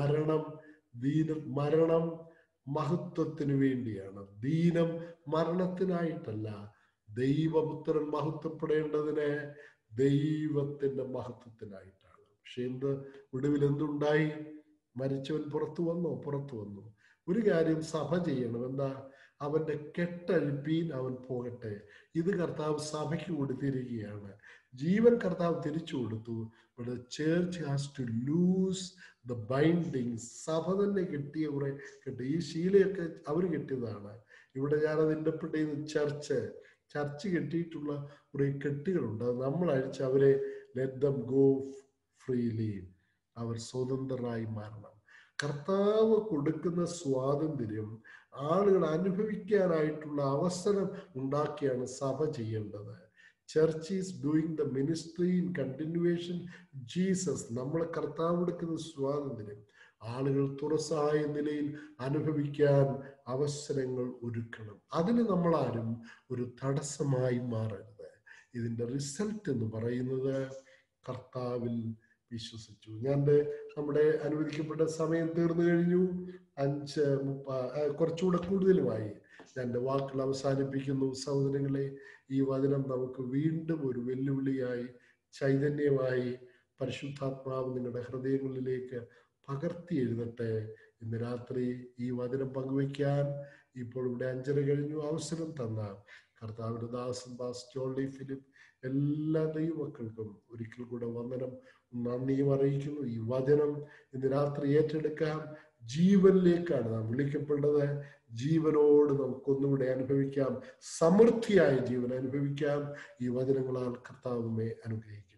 മരണം മഹത്വത്തിന് വേണ്ടിയാണ്, ദീനം മരണത്തിനായിട്ടല്ല. ദൈവപുത്രൻ മഹത്വപ്പെടേണ്ടതിന് ദൈവത്തിന്റെ മഹത്വത്തിനായിട്ടാണ്. പക്ഷെ ഒടുവിൽ എന്തുണ്ടായി? മരിച്ചവൻ പുറത്തു വന്നു. ഒരു കാര്യം സഭ ചെയ്യണം. എന്താ? അവന്റെ കെട്ടഴിപ്പീൻ അവൻ പോകട്ടെ. ഇത് കർത്താവ് സഭയ്ക്ക് കൊടുത്തിരിക്കുകയാണ്. ജീവൻ കർത്താവ് തിരിച്ചു കൊടുത്തു. But the church has to lose the bindings. സഭ തന്നെ കെട്ടിയ കുറെ ഈ ശീലയൊക്കെ അവർ കെട്ടിയതാണ്. ഇവിടെ ഞാനത് ഇന്റർപ്രറ്റ് ചെയ്യുന്ന ചർച്ച് കെട്ടിയിട്ടുള്ള കുറെ കെട്ടുകളുണ്ട്. അത് നമ്മൾ അഴിച്ച് അവരെ let them go freely. അവർ സ്വതന്ത്രരായി മാറണം. കർത്താവ് കൊടുക്കുന്ന സ്വാതന്ത്ര്യം ആളുകൾ അനുഭവിക്കാനായിട്ടുള്ള അവസരം ഉണ്ടാക്കിയാണ് സഭ ചെയ്യേണ്ടത്. Church is doing the ministry in continuation Jesus. നമ്മളെ കർത്താവ് എടുക്കുന്ന സ്വാതന്ത്ര്യം ആളുകൾ തുറസായ നിലയിൽ അനുഭവിക്കാൻ അവസരങ്ങൾ ഒരുക്കണം. അതിന് നമ്മളാരും ഒരു തടസ്സമായി മാറരുത്. ഇതിന്റെ റിസൾട്ട് എന്ന് പറയുന്നത് കർത്താവിൽ വിശ്വസിച്ചു. നമ്മുടെ അനുവദിക്കപ്പെട്ട സമയം തീർന്നു കഴിഞ്ഞു. 5:30 കുറച്ചുകൂടെ കൂടുതലുമായി ഞാൻ വാക്കുകൾ അവസാനിപ്പിക്കുന്നു. സഹോദരങ്ങളെ, ഈ വചനം നമുക്ക് വീണ്ടും ഒരു വെല്ലുവിളിയായി, ചൈതന്യമായി പരിശുദ്ധാത്മാവ് നിങ്ങളുടെ ഹൃദയങ്ങളിലേക്ക് പകർത്തി എഴുതട്ടെ. ഇന്ന് രാത്രി ഈ വചനം പങ്കുവയ്ക്കാൻ ഇപ്പോൾ ഇവിടെ 5:30 കഴിഞ്ഞു അവസരം തന്ന കർത്താവിന്റെ ദാസൻ പാസ്റ്റർ ജോളി ഫിലിപ്പ്, എല്ലാ ദൈവമക്കൾക്കും ഒരിക്കൽ കൂടെ വന്ദനം, നന്ദിയും അറിയിക്കുന്നു. ഈ വചനം ഇന്ന് രാത്രി ഏറ്റെടുക്കാം, ജീവനിലേക്കാണ് നാം വിളിക്കപ്പെട്ടത്. ജീവനോട് നമുക്കൊന്നുകൂടെ അനുഭവിക്കാം, സമൃദ്ധിയായ ജീവൻ അനുഭവിക്കാം. ഈ വചനങ്ങളാൽ കർത്താവ് നമ്മെ അനുഗ്രഹിക്കും.